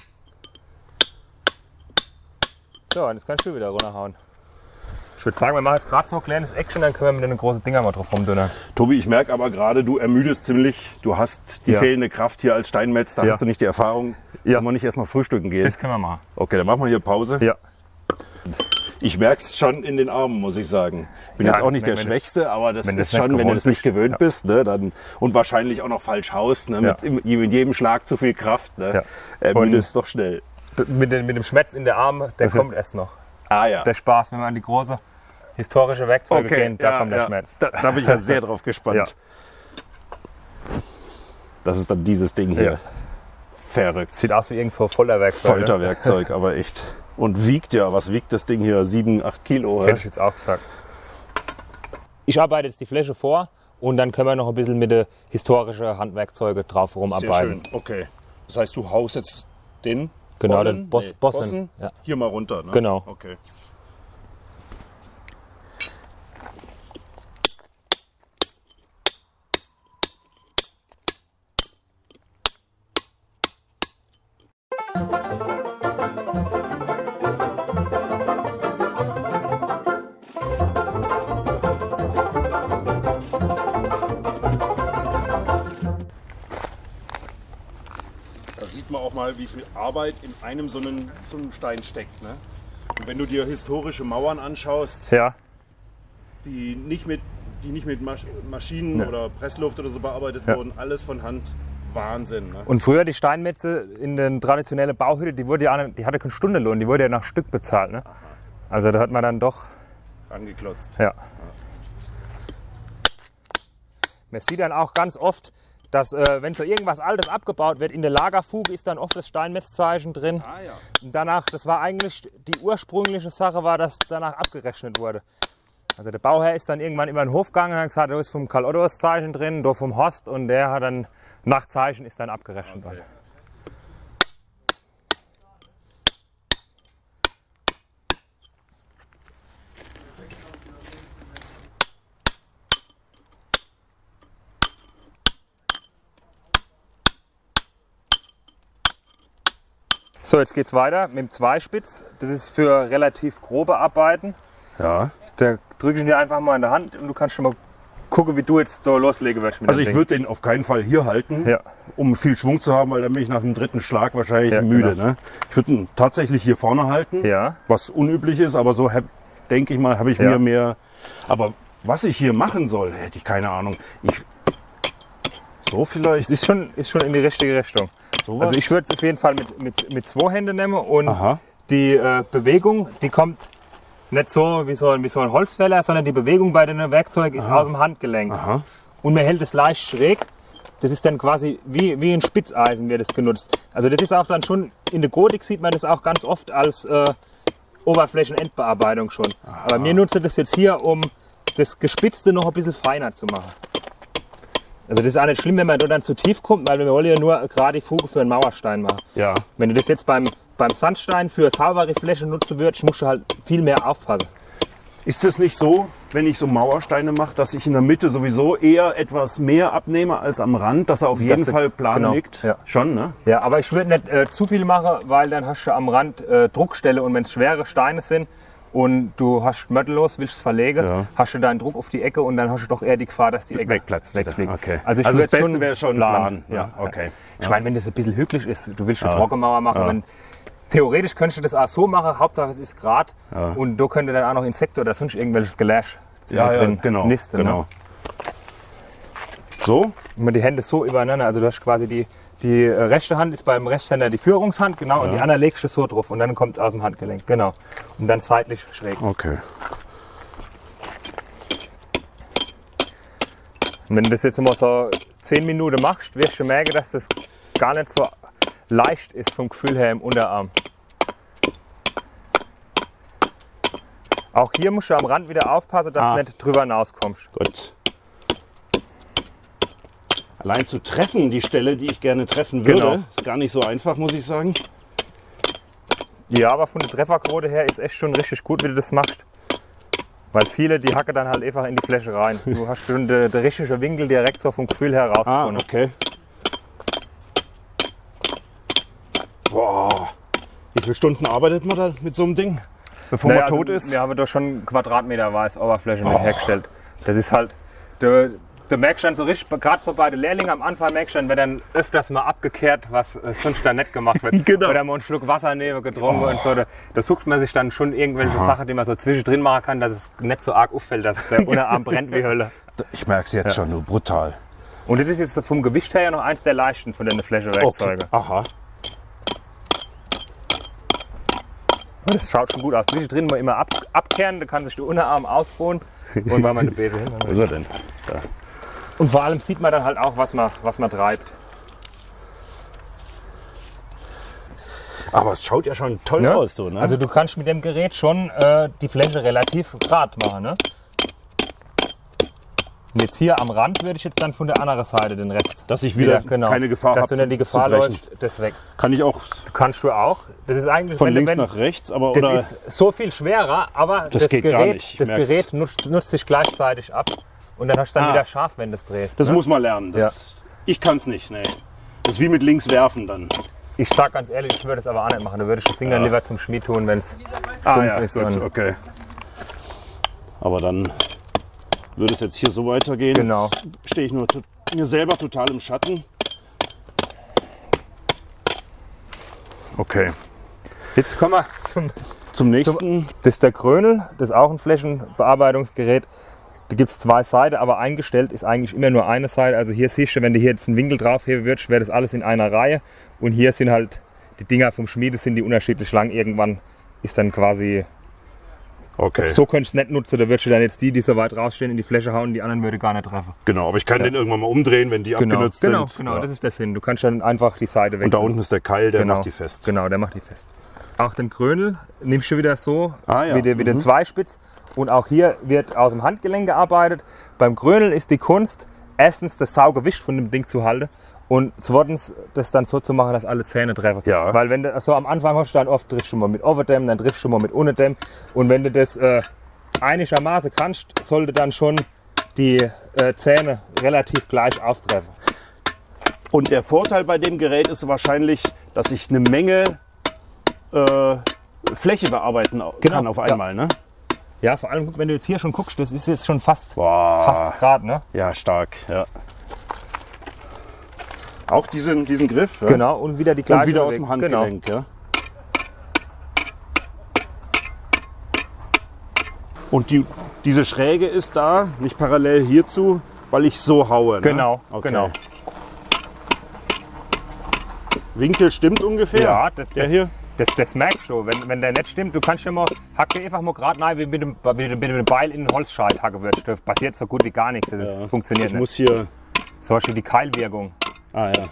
So, und jetzt kannst du wieder runterhauen. Ich würde sagen, wir machen jetzt gerade so ein kleines Action, dann können wir mit den großen Dinger mal drauf rumdünnern. Tobi, ich merke aber gerade, du ermüdest ziemlich. Du hast die Ja. fehlende Kraft hier als Steinmetz, da Ja. hast du nicht die Erfahrung. Ja. Wollen wir nicht erstmal frühstücken gehen? Das können wir machen. Okay, dann machen wir hier Pause. Ja. Ich merke es schon in den Armen, muss ich sagen. Bin Ja, jetzt auch das nicht der merkt man Schwächste, das- aber das wenn ist das nicht schon, wenn du das gewohnt nicht gewöhnt bist, bist, ne, dann, und wahrscheinlich auch noch falsch haust, ne, Ja. mit, mit jedem Schlag zu viel Kraft. Ne, Ja. äh, Und- müde ist doch schnell. Mit, den, mit dem Schmerz in der Arme, der kommt erst noch. Ah ja. Der Spaß, wenn wir an die große historische Werkzeuge gehen, da ja, kommt der ja. Schmerz. Da, da bin ich ja sehr drauf gespannt. Ja. Das ist dann dieses Ding hier. Ja. Verrückt. Sieht aus wie irgendwo voller Werkzeug. Folterwerkzeug, aber echt. Und wiegt ja, was wiegt das Ding hier? sieben, acht Kilo, Hätte hä? ich jetzt auch gesagt. Ich arbeite jetzt die Fläche vor und dann können wir noch ein bisschen mit den historischen Handwerkzeugen drauf rumarbeiten. Sehr schön, okay. Das heißt, du haust jetzt den Genau, Bollen? den Boss- Nee, Bossen, ja. hier mal runter, ne? Genau. Okay. Da sieht man auch mal, wie viel Arbeit in einem so einen, so einen Stein steckt. Ne? Und wenn du dir historische Mauern anschaust, Ja, die nicht mit, die nicht mit Masch Maschinen Ne. oder Pressluft oder so bearbeitet Ja. wurden, alles von Hand. Wahnsinn. Ne? und früher die Steinmetze in den traditionellen Bauhütte, die, wurde ja, die hatte keinen Stundenlohn, die wurde ja nach Stück bezahlt. Ne? Also da hat man dann doch, Angeklotzt. ja. Man sieht dann auch ganz oft, dass äh, wenn so irgendwas Altes abgebaut wird, in der Lagerfuge ist dann oft das Steinmetzzeichen drin. Ah ja. Und danach, das war eigentlich die ursprüngliche Sache, war, dass danach abgerechnet wurde. Also der Bauherr ist dann irgendwann über den Hof gegangen und hat gesagt, da ist vom Karl Otto das Zeichen drin, da vom Horst, und der hat dann nach Zeichen ist dann abgerechnet worden. So, jetzt geht's weiter mit dem Zweispitz. Das ist für relativ grobe Arbeiten. Ja. Da drücke ich dir einfach mal in der Hand und du kannst schon mal gucken, wie du jetzt da loslegen wirst mit Also dem ich Ding. würde den auf keinen Fall hier halten, Ja. um viel Schwung zu haben, weil dann bin ich nach dem dritten Schlag wahrscheinlich Ja, müde. genau. Ne? Ich würde ihn tatsächlich hier vorne halten, Ja. was unüblich ist, aber so hab- denke ich mal, habe ich Ja. mir mehr. Aber was ich hier machen soll, hätte ich keine Ahnung. Ich so vielleicht. Es ist schon, ist schon in die richtige Richtung. Sowas? Also ich würde es auf jeden Fall mit, mit, mit zwei Händen nehmen und Aha. die äh, Bewegung, die kommt nicht so wie, so wie so ein Holzfäller, sondern die Bewegung bei den Werkzeugen ist aus dem Handgelenk. Aha. Und man hält es leicht schräg. Das ist dann quasi wie, wie ein Spitzeisen wird es genutzt. Also das ist auch dann schon, in der Gotik sieht man das auch ganz oft als äh, Oberflächenendbearbeitung schon. Aber wir nutzen das jetzt hier, um das Gespitzte noch ein bisschen feiner zu machen. Also das ist auch nicht schlimm, wenn man da dann zu tief kommt, weil wir wollen ja nur gerade die Fuge für einen Mauerstein machen. Ja. Wenn du das jetzt beim, beim Sandstein für saubere Fläche nutzen würdest, musst du halt viel mehr aufpassen. Ist es nicht so, wenn ich so Mauersteine mache, dass ich in der Mitte sowieso eher etwas mehr abnehme als am Rand, dass er auf jeden du- Fall plan genau, liegt? ja. Schon, ne? Ja, aber ich würde nicht äh, zu viel machen, weil dann hast du am Rand äh, Druckstelle, und wenn es schwere Steine sind und du hast möttellos, willst es verlegen, Ja. hast du deinen Druck auf die Ecke und dann hast du doch eher die Gefahr, dass die Ecke Wegplatzt wieder. wegfliegt. Okay. Also, ich Also das würd Beste wäre schon planen. Plan, ja, okay. Ich meine, wenn das ein bisschen hügelig ist, du willst eine Trockenmauer machen, wenn, theoretisch könntest du das auch so machen, Hauptsache es ist gerade, und da könnte dann auch noch Insekten oder sonst irgendwelches Geläsch Ja, ja, drin genau. nisten. genau. Ne? So? Und man die Hände so übereinander, also du hast quasi die, die äh, rechte Hand ist beim Rechtshänder die Führungshand, genau, und die andere legst du so drauf und dann kommt es aus dem Handgelenk, genau. Und dann seitlich schräg. Okay. Und wenn du das jetzt mal so zehn Minuten machst, wirst du merken, dass das gar nicht so leicht ist vom Gefühl her im Unterarm. Auch hier musst du am Rand wieder aufpassen, dass Ah. du nicht drüber hinauskommst. Gut. Allein zu treffen, die Stelle, die ich gerne treffen würde, Genau. ist gar nicht so einfach, muss ich sagen. Ja, aber von der Trefferquote her ist echt schon richtig gut, wie du das machst. Weil viele, die hacken dann halt einfach in die Fläche rein. Du hast schon den, den richtigen Winkel direkt so vom Gefühl her Ah, rausgefunden. okay. Boah. Wie viele Stunden arbeitet man da mit so einem Ding, bevor Naja, man tot also, ist? Wir haben da schon Quadratmeter weiß Oberfläche mit hergestellt. Das ist halt, der, du merkst dann so richtig, gerade so bei den Lehrlingen am Anfang merkst du dann, wird dann öfters mal abgekehrt, was äh, sonst dann nicht gemacht wird. Genau. Oder mal einen Schluck Wasser nehmen, getrunken oh. und so. Da, da sucht man sich dann schon irgendwelche Aha. Sachen, die man so zwischendrin machen kann, dass es nicht so arg auffällt, dass der Unterarm brennt wie Hölle. Ich merke es jetzt ja. schon, nur brutal. Und das ist jetzt vom Gewicht her ja noch eins der leichten von den Flächewerkzeugen. Okay. Aha. Das schaut schon gut aus. Zwischendrin mal immer ab, abkehren, da kann sich der Unterarm ausruhen und weil man eine Bese hin. Wo ist er denn? Da. Und vor allem sieht man dann halt auch, was man, was man treibt. Aber es schaut ja schon toll Ne? aus. So, ne? Also du kannst mit dem Gerät schon äh, die Fläche relativ gerade machen. Ne? Und jetzt hier am Rand würde ich jetzt dann von der anderen Seite den Rest. Dass ich wieder, wieder genau, keine Gefahr dass habe, du nicht die Gefahr läufst, das weg. Kann ich auch Kannst du auch. Das ist eigentlich von wenn, links wenn, nach rechts, aber das oder ist so viel schwerer, aber Das das, geht gar Gerät, nicht, ich das merk's. Gerät nutzt, nutzt sich gleichzeitig ab und dann hast du dann Ah. wieder scharf, wenn du es drehst. das ne? muss man lernen. Das, Ich kann es nicht. Nee. Das ist wie mit links werfen dann. Ich sag ganz ehrlich, ich würde es aber auch nicht machen. Da würde ich das Ding dann lieber zum Schmied tun, wenn es Ah stumpf ja, ist. gut, und- okay. Aber dann würde es jetzt hier so weitergehen. Genau. Jetzt stehe ich nur to- mir selber total im Schatten. Okay. Jetzt kommen wir zum. Zum nächsten. Das ist der Krönel, das ist auch ein Flächenbearbeitungsgerät. Da gibt es zwei Seiten, aber eingestellt ist eigentlich immer nur eine Seite. Also hier siehst du, wenn du hier jetzt einen Winkel draufheben würdest, wäre das alles in einer Reihe. Und hier sind halt die Dinger vom Schmiede, sind die unterschiedlich lang. Irgendwann ist dann quasi. Okay. Jetzt so könntest du es nicht nutzen, da würdest du dann jetzt die, die so weit rausstehen, in die Fläche hauen, die anderen würde gar nicht treffen. Genau, aber ich kann den irgendwann mal umdrehen, wenn die abgenutzt genau, sind. genau, Ja. das ist der Sinn. Du kannst dann einfach die Seite wechseln. Und da unten ist der Keil, der genau, macht die fest. Genau, der macht die fest. Auch den Krönel nimmst du wieder so Ah, ja. wie, den, wie den Mhm. Zweispitz. Und auch hier wird aus dem Handgelenk gearbeitet. Beim Krönel ist die Kunst, erstens das Saugewicht von dem Ding zu halten und zweitens das dann so zu machen, dass alle Zähne treffen. Ja. Weil wenn du so am Anfang hast, dann oft triffst du mal mit Overdämmen, dann triffst du mal mit Unterdämmen. Und wenn du das äh, einigermaßen kannst, sollte dann schon die äh, Zähne relativ gleich auftreffen. Und der Vorteil bei dem Gerät ist wahrscheinlich, dass ich eine Menge äh, Fläche bearbeiten au- Genau, kann auf einmal. Ne? Ja, vor allem, wenn du jetzt hier schon guckst, das ist jetzt schon fast, Boah. fast gerade, ne? Ja, stark. Ja. Auch diesen, diesen Griff. Ja? Genau, und wieder die gleiche Und wieder aus Bewegung. dem Handgelenk. Ja? Und die, diese Schräge ist da, nicht parallel hierzu, weil ich so haue. Ne? Genau, Okay. genau. Winkel stimmt ungefähr. Ja, das, Der das, hier. Das, das merkst du, wenn, wenn der nicht stimmt. Du kannst ja mal, hack dir einfach mal gerade rein, wie mit dem, mit dem, mit dem Beil in den Holzscheit hacken würdest. Das passiert so gut wie gar nichts. Das Ja. funktioniert Ich nicht. muss hier. Zum Beispiel die Keilwirkung. Ah ja.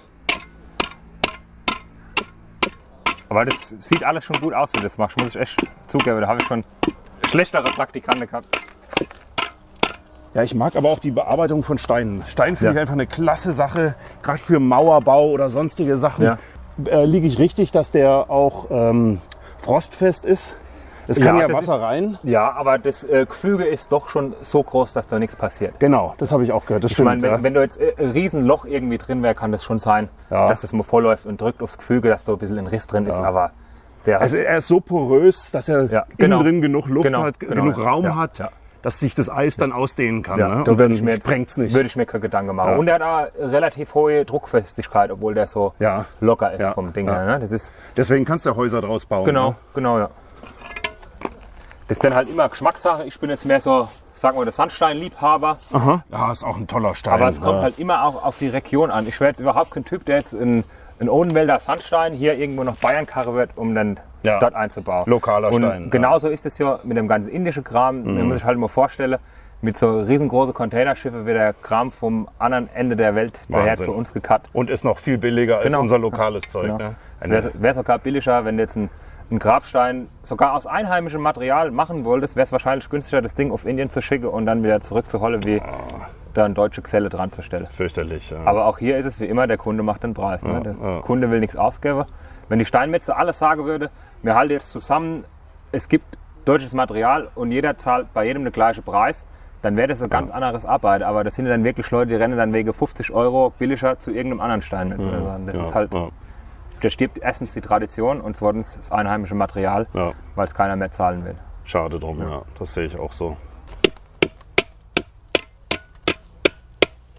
Aber das sieht alles schon gut aus, wie du das machst. Muss ich echt zugeben. Da habe ich schon schlechtere Praktikanten gehabt. Ja, ich mag aber auch die Bearbeitung von Steinen. Stein finde Ja. ich einfach eine klasse Sache, gerade für Mauerbau oder sonstige Sachen. Ja. Äh, liege ich richtig, dass der auch ähm, frostfest ist? Es kann Ja, ja, das Wasser ist- rein. Ja, aber das äh, Gefüge ist doch schon so groß, dass da nichts passiert. Genau, das habe ich auch gehört. Das Ich stimmt. meine, wenn, ja. wenn du jetzt äh, ein Riesenloch irgendwie drin wäre, kann das schon sein, Ja. dass das mal vollläuft und drückt aufs Gefüge, dass da ein bisschen ein Riss drin ist. Aber der Also er ist so porös, dass er Ja, genau. innen drin genug Luft Genau, hat, genau, genug ja. Raum Ja, hat, ja. dass sich das Eis dann ausdehnen kann. Ja, ne? da Und würde dann ich mir jetzt, sprengt's nicht. würde ich mir keine Gedanken machen. Ja. Und der hat auch relativ hohe Druckfestigkeit, obwohl der so Ja. locker ist Ja. vom Ding Ja. her. Ne? Das ist Deswegen kannst du Häuser draus bauen. genau, Ne? genau, ja. Das ist dann halt immer Geschmackssache. Ich bin jetzt mehr so, sagen wir, der Sandsteinliebhaber. Aha. Ja, ist auch ein toller Stein. Aber es kommt ja. halt immer auch auf die Region an. Ich wäre jetzt überhaupt kein Typ, der jetzt in, in Odenwälder Sandstein hier irgendwo nach Bayern karre wird, um dann Ja. dort einzubauen. Lokaler Und Stein, ja. genauso ist es ja mit dem ganzen indischen Kram. Man muss sich halt mal vorstellen, mit so riesengroßen Containerschiffen wird der Kram vom anderen Ende der Welt daher Wahnsinn. zu uns gekarrt. Und ist noch viel billiger als Genau. unser lokales Zeug. Genau. Ne? Es wäre wär sogar billiger, wenn du jetzt einen, einen Grabstein sogar aus einheimischem Material machen wolltest, wäre es wahrscheinlich günstiger, das Ding auf Indien zu schicken und dann wieder zurückzuholen, wie da eine deutsche Xelle dran zu stellen. Fürchterlich. Ja. Aber auch hier ist es wie immer, der Kunde macht den Preis. Ne? Der ja. Kunde will nichts ausgeben. Wenn die Steinmetze alles sagen würde, wir halten jetzt zusammen, es gibt deutsches Material und jeder zahlt bei jedem den gleichen Preis, dann wäre das ein ganz anderes Arbeit. Aber das sind ja dann wirklich Leute, die rennen dann wegen fünfzig Euro billiger zu irgendeinem anderen Steinmetz. Also das ja, ist halt, ja. da stirbt erstens die Tradition und zweitens das einheimische Material, Ja. weil es keiner mehr zahlen will. Schade drum, ja. Das sehe ich auch so.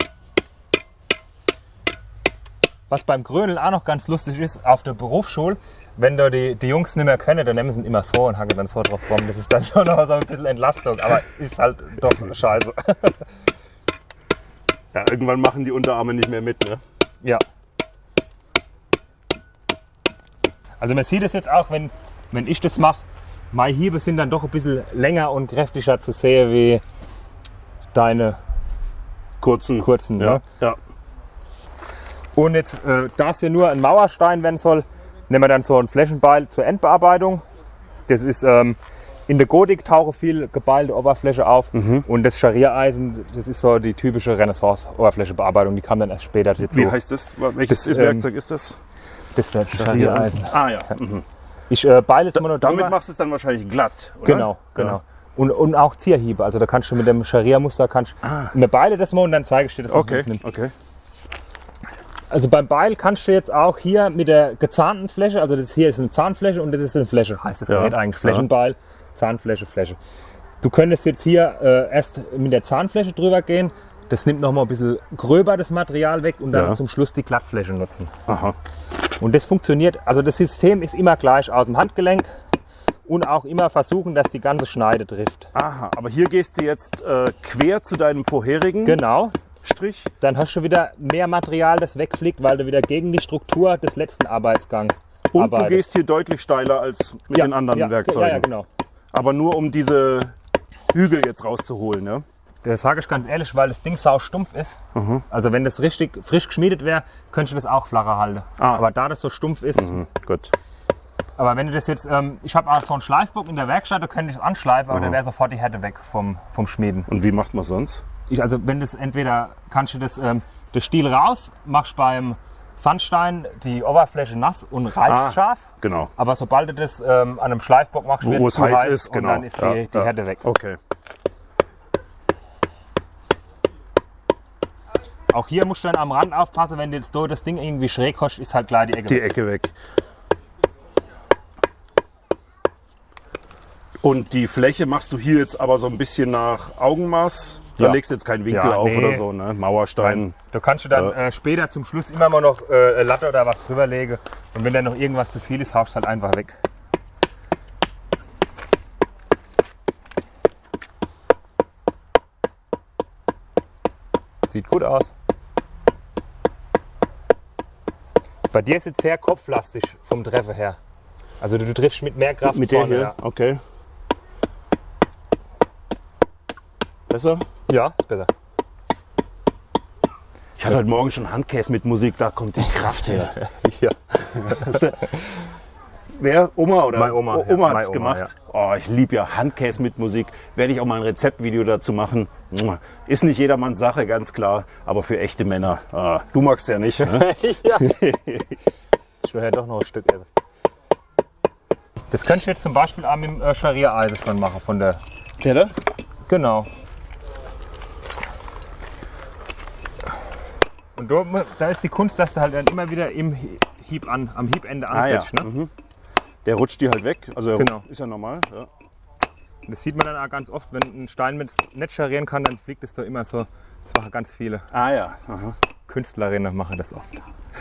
was beim Gröneln auch noch ganz lustig ist, auf der Berufsschule, wenn da die, die Jungs nicht mehr können, dann nehmen sie ihn immer so und hacken dann so drauf rum. Das ist dann schon noch so ein bisschen Entlastung, aber ist halt doch scheiße. Ja, irgendwann machen die Unterarme nicht mehr mit, ne? Ja. Also man sieht es jetzt auch, wenn, wenn ich das mache, meine Hiebe sind dann doch ein bisschen länger und kräftiger zu sehen wie deine Kurzen. kurzen. Ja, Ne? ja. Und jetzt, äh, da es hier nur ein Mauerstein werden soll, nehmen wir dann so ein Flächenbeil zur Endbearbeitung. Das ist ähm, in der Gotik tauchen viel gebeilte Oberfläche auf Mhm. und das Schariereisen, das ist so die typische Renaissance-Oberflächebearbeitung, die kam dann erst später dazu. Wie heißt das? Welches Das, ähm, Werkzeug ist das? Das wäre das Schariereisen. Ah ja. Mhm. Ich äh, beile jetzt mal nur Damit drüber. machst du es dann wahrscheinlich glatt, oder? Genau, genau. Ja. Und, und auch Zierhiebe, also da kannst du mit dem Scharia-Muster, kannst Ah. wir beile das mal und dann zeige ich dir das, Okay, wie es nimmt. okay. Also beim Beil kannst du jetzt auch hier mit der gezahnten Fläche, also das hier ist eine Zahnfläche und das ist eine Fläche, heißt das Ja, Gerät eigentlich, ja. Flächenbeil, Zahnfläche, Fläche. Du könntest jetzt hier äh, erst mit der Zahnfläche drüber gehen, das nimmt noch mal ein bisschen gröber das Material weg und dann Ja. zum Schluss die Glattfläche nutzen. Aha. Und das funktioniert, also das System ist immer gleich aus dem Handgelenk und auch immer versuchen, dass die ganze Schneide trifft. Aha, aber hier gehst du jetzt äh, quer zu deinem vorherigen Genau. Strich. Dann hast du wieder mehr Material, das wegfliegt, weil du wieder gegen die Struktur des letzten Arbeitsgangs Und arbeitest. du gehst hier deutlich steiler als mit ja, den anderen ja, Werkzeugen. Ja, ja, genau. Aber nur um diese Hügel jetzt rauszuholen, ne? Das sage ich ganz ehrlich, weil das Ding sau stumpf ist. Also wenn das richtig frisch geschmiedet wäre, könntest du das auch flacher halten. Ah. Aber da das so stumpf ist, Hm, gut. aber wenn du das jetzt, ähm, ich habe auch so einen Schleifbock in der Werkstatt, da könnte ich es anschleifen, aber dann wäre sofort die Härte weg vom, vom Schmieden. Und wie macht man sonst? Ich, also wenn das entweder kannst du das, ähm, das Stiel raus, machst beim Sandstein die Oberfläche nass und reibst scharf. Genau. Aber sobald du das ähm, an einem Schleifbock machst, Wo, wird wo es es zu heiß heiß ist, und genau. dann ist die, Ja, die ja. Härte weg. Okay. Auch hier musst du dann am Rand aufpassen, wenn du jetzt da das Ding irgendwie schräg hast, ist halt gleich die Ecke Die weg. Ecke weg. Und die Fläche machst du hier jetzt aber so ein bisschen nach Augenmaß. Da Ja. legst du jetzt keinen Winkel Ja, auf nee. oder so, ne? Mauerstein. Da kannst du dann Ja. äh, später zum Schluss immer mal noch äh, eine Latte oder was drüber legen. Und wenn dann noch irgendwas zu viel ist, haust du halt einfach weg. Sieht gut aus. Bei dir ist jetzt sehr kopflastig vom Treffer her. Also du, du triffst mit mehr Kraft Mit der vorne. hier? Okay. Besser? Ja, ist besser. Ich hatte heute Morgen schon Handkäse mit Musik, da kommt die Kraft her. Ja. Wer? Oma oder? Meine Oma, O- ja. Oma hat Meine es Oma, gemacht. Oh, ich liebe ja Handkäse mit Musik. Werde ich auch mal ein Rezeptvideo dazu machen. Ist nicht jedermanns Sache, ganz klar. Aber für echte Männer. Ah, du magst ja nicht. Ne? Ja. Ich will ja doch noch ein Stück essen. Das könntest du jetzt zum Beispiel auch mit dem äh, Scharia-Eisen schon machen. Von der, Der da? genau. Und da, da ist die Kunst, dass du halt dann immer wieder im Hieb an, am Hiebende Ah, ja. ansetzt. Ne? Mhm. Der rutscht die halt weg. Also er Genau. rutscht- ist ja normal. Ja. Das sieht man dann auch ganz oft, wenn ein Steinmetz nicht scharieren kann, dann fliegt es da immer so. Das machen ganz viele Ah ja. Aha. Künstlerinnen, machen das oft.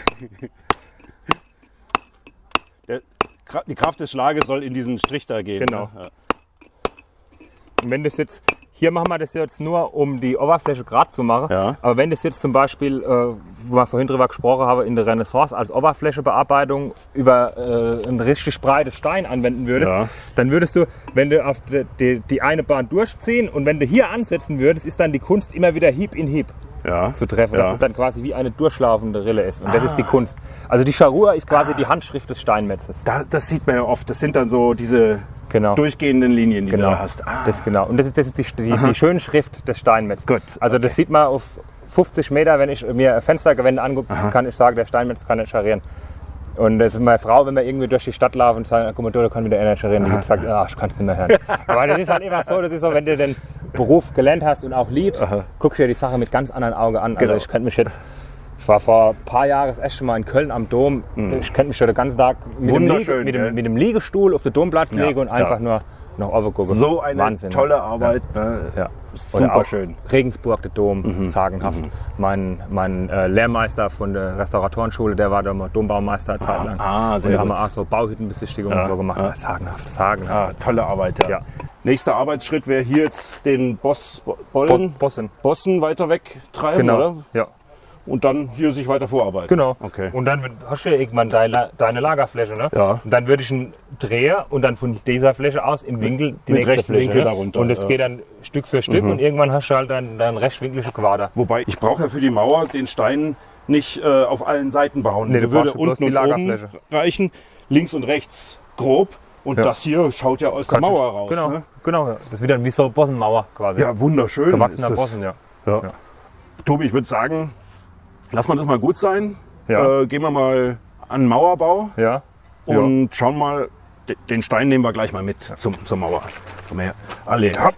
Der, Kra- die Kraft des Schlages soll in diesen Strich da gehen. Genau. Ne? Ja. Und wenn das jetzt, hier machen wir das jetzt nur, um die Oberfläche gerade zu machen. Ja. Aber wenn das jetzt zum Beispiel, äh, wo wir vorhin drüber gesprochen haben, in der Renaissance als Oberflächebearbeitung über äh, ein richtig breites Stein anwenden würdest, Ja. dann würdest du, wenn du auf die, die, die eine Bahn durchziehen und wenn du hier ansetzen würdest, ist dann die Kunst immer wieder Hieb in Hieb Ja. zu treffen. Ja. Dass es dann quasi wie eine durchlaufende Rille ist. Und das ist die Kunst. Also die Scharur ist quasi die Handschrift des Steinmetzes. Da, das sieht man ja oft. Das sind dann so diese Genau. durchgehenden Linien, die Genau. du da hast. Ah. Das, genau. Und das ist, das ist die, die, die schöne Schrift des Steinmetzes. Gut, Also das sieht man auf fünfzig Meter, wenn ich mir ein Fenstergewände angucke, kann ich sagen, der Steinmetz kann nicht scharieren. Und das ist meine Frau, wenn wir irgendwie durch die Stadt laufen und sagen, guck mal, da kann wieder einer scharieren. Und ich sage, ach, ich kann es nicht mehr hören. Aber das ist halt immer so, das ist so, wenn du den Beruf gelernt hast und auch liebst, guckst du dir die Sache mit ganz anderen Augen an. Genau. Also ich könnte mich jetzt, ich war vor ein paar Jahren das erste Mal in Köln am Dom. Ich könnte mich schon den ganzen Tag mit, dem, Wunderschön, Liege, mit, gell? dem, mit dem Liegestuhl auf der Domplatte legen Ja, und einfach ja. nur noch runtergucken. So eine Wahnsinn, tolle ja. Arbeit. Ja. Ne? Ja. Super Oder auch schön. Regensburg, der Dom, Mhm. sagenhaft. Mhm. Mein, mein äh, Lehrmeister von der Restauratorenschule, der war da mal Dombaumeister eine Zeit lang. Ah, sehr und da haben gut. wir auch so Bauhüttenbesichtigungen Ja. und so gemacht. Ja. Sagenhaft, sagenhaft. Ah, tolle Arbeit, ja. Ja. Nächster Arbeitsschritt wäre hier jetzt den Boss, Bollen, Bossen. Bossen weiter wegtreiben, Genau. oder? Ja. Und dann hier sich weiter vorarbeiten. Genau. Okay. Und dann wird- hast du ja irgendwann deine, deine Lagerfläche, ne? Ja. Und dann würde ich einen Dreher und dann von dieser Fläche aus im Winkel die mit nächste rechten Fläche. Winkel ne? darunter, Und es ja. geht dann Stück für Stück und irgendwann hast du halt dein, dein rechtwinklige Quader. Wobei, ich brauche ja für die Mauer den Stein nicht äh, auf allen Seiten bauen. Nee, Der du würde brauchst bloß unten die und Lagerfläche. oben reichen, links und rechts grob. Und Ja. das hier schaut ja aus der Kannst du- Mauer raus. Genau, Ne? genau. Ja. Das ist wieder wie so eine Bossenmauer quasi. Ja, wunderschön. Gewachsener ist das. Bossen, ja. Ja. Ja. Tobi, ich würde sagen, lass mal das mal gut sein. Ja. Äh, gehen wir mal an den Mauerbau Ja. und schauen mal, de- den Stein nehmen wir gleich mal mit zum, zur Mauer. Komm her. Alle. Hopp.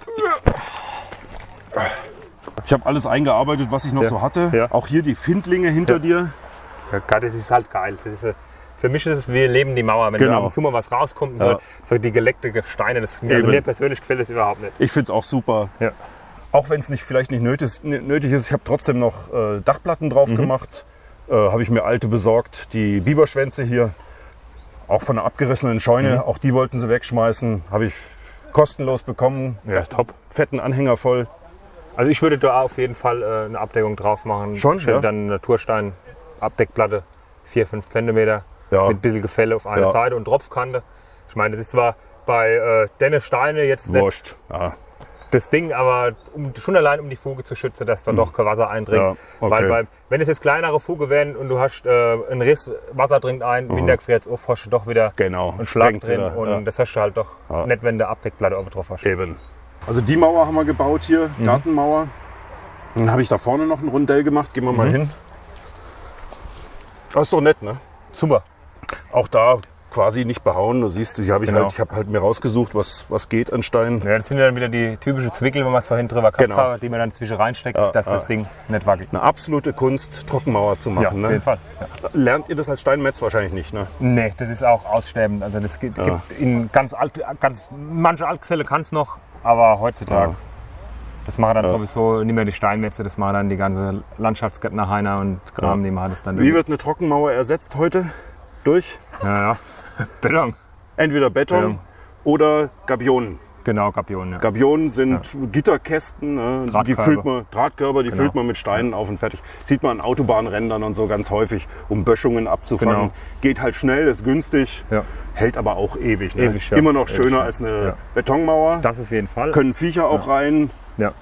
Ich habe alles eingearbeitet, was ich noch Ja. so hatte. Ja. Auch hier die Findlinge hinter Ja. dir. Ja, Gott, das ist halt geil. Das ist, äh, für mich ist es, wir leben die Mauer. Wenn Genau. da ab und zu mal was rauskommt, Ja. so, so die geleckte Steine, das, also Eben. mir persönlich gefällt das überhaupt nicht. Ich finde es auch super. Ja. Auch wenn es nicht, vielleicht nicht nötig, nötig ist, ich habe trotzdem noch äh, Dachplatten drauf Mhm. gemacht. Äh, habe ich mir alte besorgt. Die Biberschwänze hier, auch von einer abgerissenen Scheune, Mhm. auch die wollten sie wegschmeißen. Habe ich kostenlos bekommen. Ja, ist top. Fetten Anhänger voll. Also ich würde da auf jeden Fall äh, eine Abdeckung drauf machen. Schon, Schön ja? Dann eine Naturstein, Abdeckplatte, vier, fünf Zentimeter, Ja. mit ein bisschen Gefälle auf einer Ja. Seite und Tropfkante. Ich meine, das ist zwar bei äh, Denne Steine jetzt nicht Wurscht. Ja. das Ding, aber um, schon allein um die Fuge zu schützen, dass da doch kein Wasser eindringt. Ja, okay. Weil, weil wenn es jetzt kleinere Fuge wären und du hast äh, einen Riss, Wasser dringt ein, Winter friert auf, hast du doch wieder Genau. einen Schlag Sprengt's drin wieder, und ja. das hast du halt doch Ja. nicht, wenn du Abdeckplatte oben drauf hast. Eben. Also die Mauer haben wir gebaut hier, Mhm. Gartenmauer. Dann habe ich da vorne noch ein Rundell gemacht. Gehen wir mal Mhm. hin. Das ist doch nett, ne? Super. Auch da quasi nicht behauen. Du siehst, ich habe ich Genau. halt, ich hab halt mir rausgesucht, was, was geht an Stein. Ja, das sind ja dann wieder die typische Zwickel, wenn man es vorhin drüber gehabt Genau. hat, die man dann zwischen reinsteckt, Ja, dass ja. das Ding nicht wackelt. Eine absolute Kunst, Trockenmauer zu machen. Ja, auf ne? jeden Fall. Ja. Lernt ihr das als Steinmetz wahrscheinlich nicht, ne? Nee, das ist auch aussterbend. Also das gibt, Ja. gibt in ganz alt, ganz manche Altgeselle kann es noch, aber heutzutage. Ja. Das machen dann Ja. sowieso nicht mehr die Steinmetze, das machen dann die ganze Landschaftsgärtner Heiner und Kram, Ja. die machen das dann. Wie wird eine Trockenmauer ersetzt heute? Durch Ja, ja. Beton. entweder Beton Ja. oder Gabionen. Genau, Gabionen. Ja. Gabionen sind Gitterkästen, ne? die Drahtkörper. füllt man, Drahtkörper, die Genau. füllt man mit Steinen auf und fertig. Sieht man an Autobahnrändern und so ganz häufig, um Böschungen abzufangen. Genau. Geht halt schnell, ist günstig, Ja. hält aber auch ewig. Ne? Ewig, ja. Immer noch Ewig, schöner ja. als eine Ja. Betonmauer. Das auf jeden Fall. Können Viecher auch rein. Ja.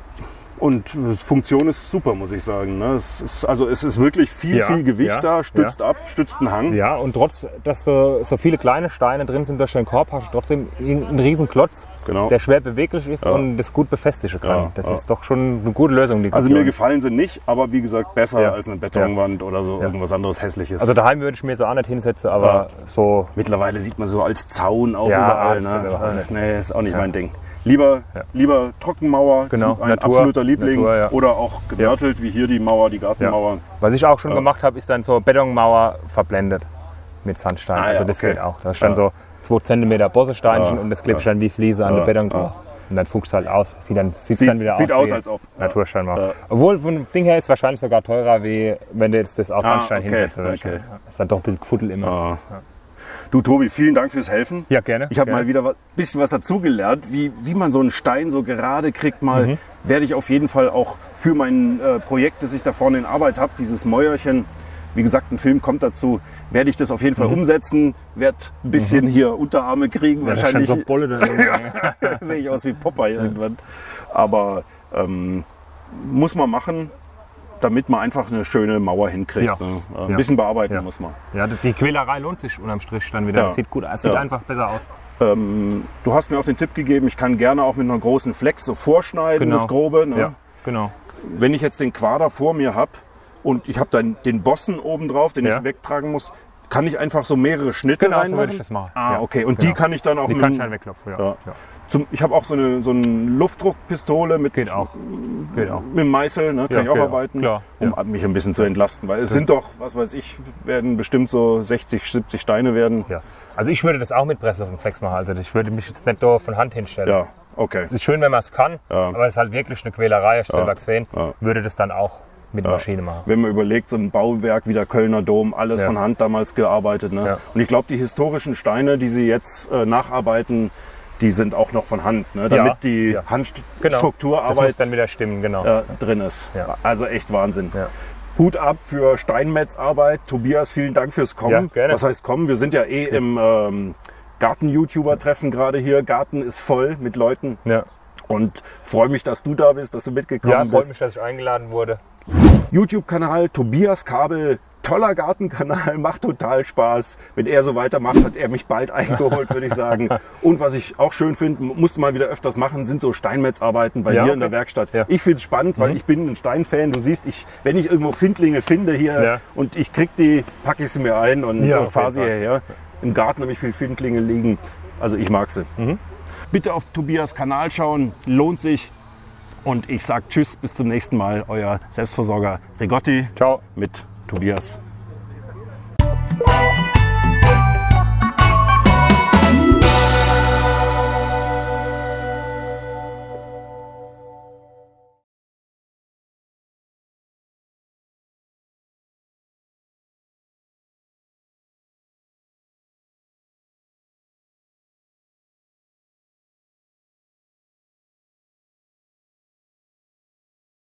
Und die Funktion ist super, muss ich sagen. Ne? Es ist, also es ist wirklich viel, Ja, viel Gewicht ja, da, stützt ab, stützt einen Hang. Ja, und trotz, dass so, so viele kleine Steine drin sind durch den Korb, hast du trotzdem einen riesen Klotz, Genau. der schwer beweglich ist und das gut befestigen kann. Ja, das ja. ist doch schon eine gute Lösung. Die Also mir Gabionen. gefallen sie nicht, aber wie gesagt besser Ja. als eine Betonwand oder so Ja. irgendwas anderes Hässliches. Also daheim würde ich mir so auch nicht hinsetzen, aber so. Mittlerweile sieht man so als Zaun auch Ja, überall. das stimmt überhaupt Ne? nicht. Nee, ist auch nicht mein Ding. Lieber, Ja. lieber Trockenmauer, Genau, ein Natur, absoluter Liebling. Natur, ja. Oder auch gemörtelt, wie hier die Mauer, die Gartenmauer. Was ich auch schon gemacht habe, ist dann so Betonmauer verblendet mit Sandstein. Ah, ja, also das okay. geht auch. Da ist dann Ja. so zwei Zentimeter Bossesteinchen Ja, und das klebst du dann wie Fliese an den Beton drauf. Und dann fuchst halt aus. Sieht dann, sieht's Sieht- dann wieder sieht aus, aus, wie als ob. Ja. Natursteinmauer. Ja. Obwohl von dem Ding her ist es wahrscheinlich sogar teurer, wie wenn du jetzt das aus Ah, Sandstein okay, hinsetzt. Oder okay. so. Das ist dann doch ein bisschen Gefuddel immer. Ah. Du Tobi, vielen Dank fürs Helfen. Ja, gerne. Ich habe gerne. mal wieder ein bisschen was dazugelernt, wie, wie man so einen Stein so gerade kriegt. Mal Mhm. werde ich auf jeden Fall auch für mein äh, Projekt, das ich da vorne in Arbeit habe, dieses Mäuerchen, wie gesagt, ein Film kommt dazu, werde ich das auf jeden Fall umsetzen, werde ein bisschen hier Unterarme kriegen, Mhm. Ja, das ist schon wahrscheinlich so Bolle da drin. sehe ich aus wie Popeye irgendwann. Aber ähm, muss man machen, damit man einfach eine schöne Mauer hinkriegt. Ja. Ne? Ein Ja. bisschen bearbeiten Ja. muss man. Ja, die Quälerei lohnt sich unterm Strich dann wieder. Ja. Das sieht gut aus. Sieht Ja. einfach besser aus. Ähm, du hast mir auch den Tipp gegeben, ich kann gerne auch mit einer großen Flex so vorschneiden, Genau. das Grobe. Ne? Ja, genau. Wenn ich jetzt den Quader vor mir habe und ich habe dann den Bossen oben drauf, den Ja. ich wegtragen muss, kann ich einfach so mehrere Schnitte Genau, so reinmachen? würde ich das machen. Ah, Ja, okay. Und genau. die kann ich dann auch Die mit kann dem- ich dann wegklopfen. Ja. Ja. Ja. Zum, ich habe auch so eine, so eine Luftdruckpistole mit, Geht auch. Geht auch. mit dem Meißel, ne? Kann Ja, ich auch geht auch. arbeiten, Klar, um ja. mich ein bisschen zu entlasten. Weil es sind doch, was weiß ich, werden bestimmt so sechzig, siebzig Steine werden. Ja. Also ich würde das auch mit Pressluftflex machen. Also ich würde mich jetzt nicht da von Hand hinstellen. Ja, okay. Es ist schön, wenn man es kann, Ja. aber es ist halt wirklich eine Quälerei, ich selber gesehen. Ja. Würde das dann auch mit der Maschine machen. Wenn man überlegt, so ein Bauwerk wie der Kölner Dom, alles Ja. von Hand damals gearbeitet. Ne? Ja. Und ich glaube, die historischen Steine, die sie jetzt äh, nacharbeiten, die sind auch noch von Hand, ne? Damit Ja, die ja. Genau. Das Handstrukturarbeit muss dann wieder stimmen, genau. äh, drin ist. Ja. Also echt Wahnsinn. Ja. Hut ab für Steinmetzarbeit. Tobias, vielen Dank fürs Kommen. Ja, gerne. Was heißt kommen? Wir sind ja eh im ähm, Garten-YouTuber-Treffen gerade hier. Garten ist voll mit Leuten. Ja, Und freue mich, dass du da bist, dass du mitgekommen ja freut bist. mich, dass ich eingeladen wurde. YouTube-Kanal Tobias Kabel, toller Gartenkanal, macht total Spaß. Wenn er so weitermacht, hat er mich bald eingeholt, würde ich sagen. Und was ich auch schön finde, musste mal wieder öfters machen, sind so Steinmetzarbeiten bei Ja, dir in okay. der Werkstatt. Ja. Ich finde es spannend, weil ich bin ein Steinfan. Du siehst, ich, wenn ich irgendwo Findlinge finde hier Ja. und ich krieg die, packe ich sie mir ein und Ja, äh, auf fahre jeden sie Fall. hierher. Im Garten habe ich viele Findlinge liegen. Also ich mag sie. Mhm. Bitte auf Tobias Kanal schauen, lohnt sich. Und ich sage Tschüss, bis zum nächsten Mal. Euer Selbstversorger Rigotti Ciao. mit Tobias. Thank you.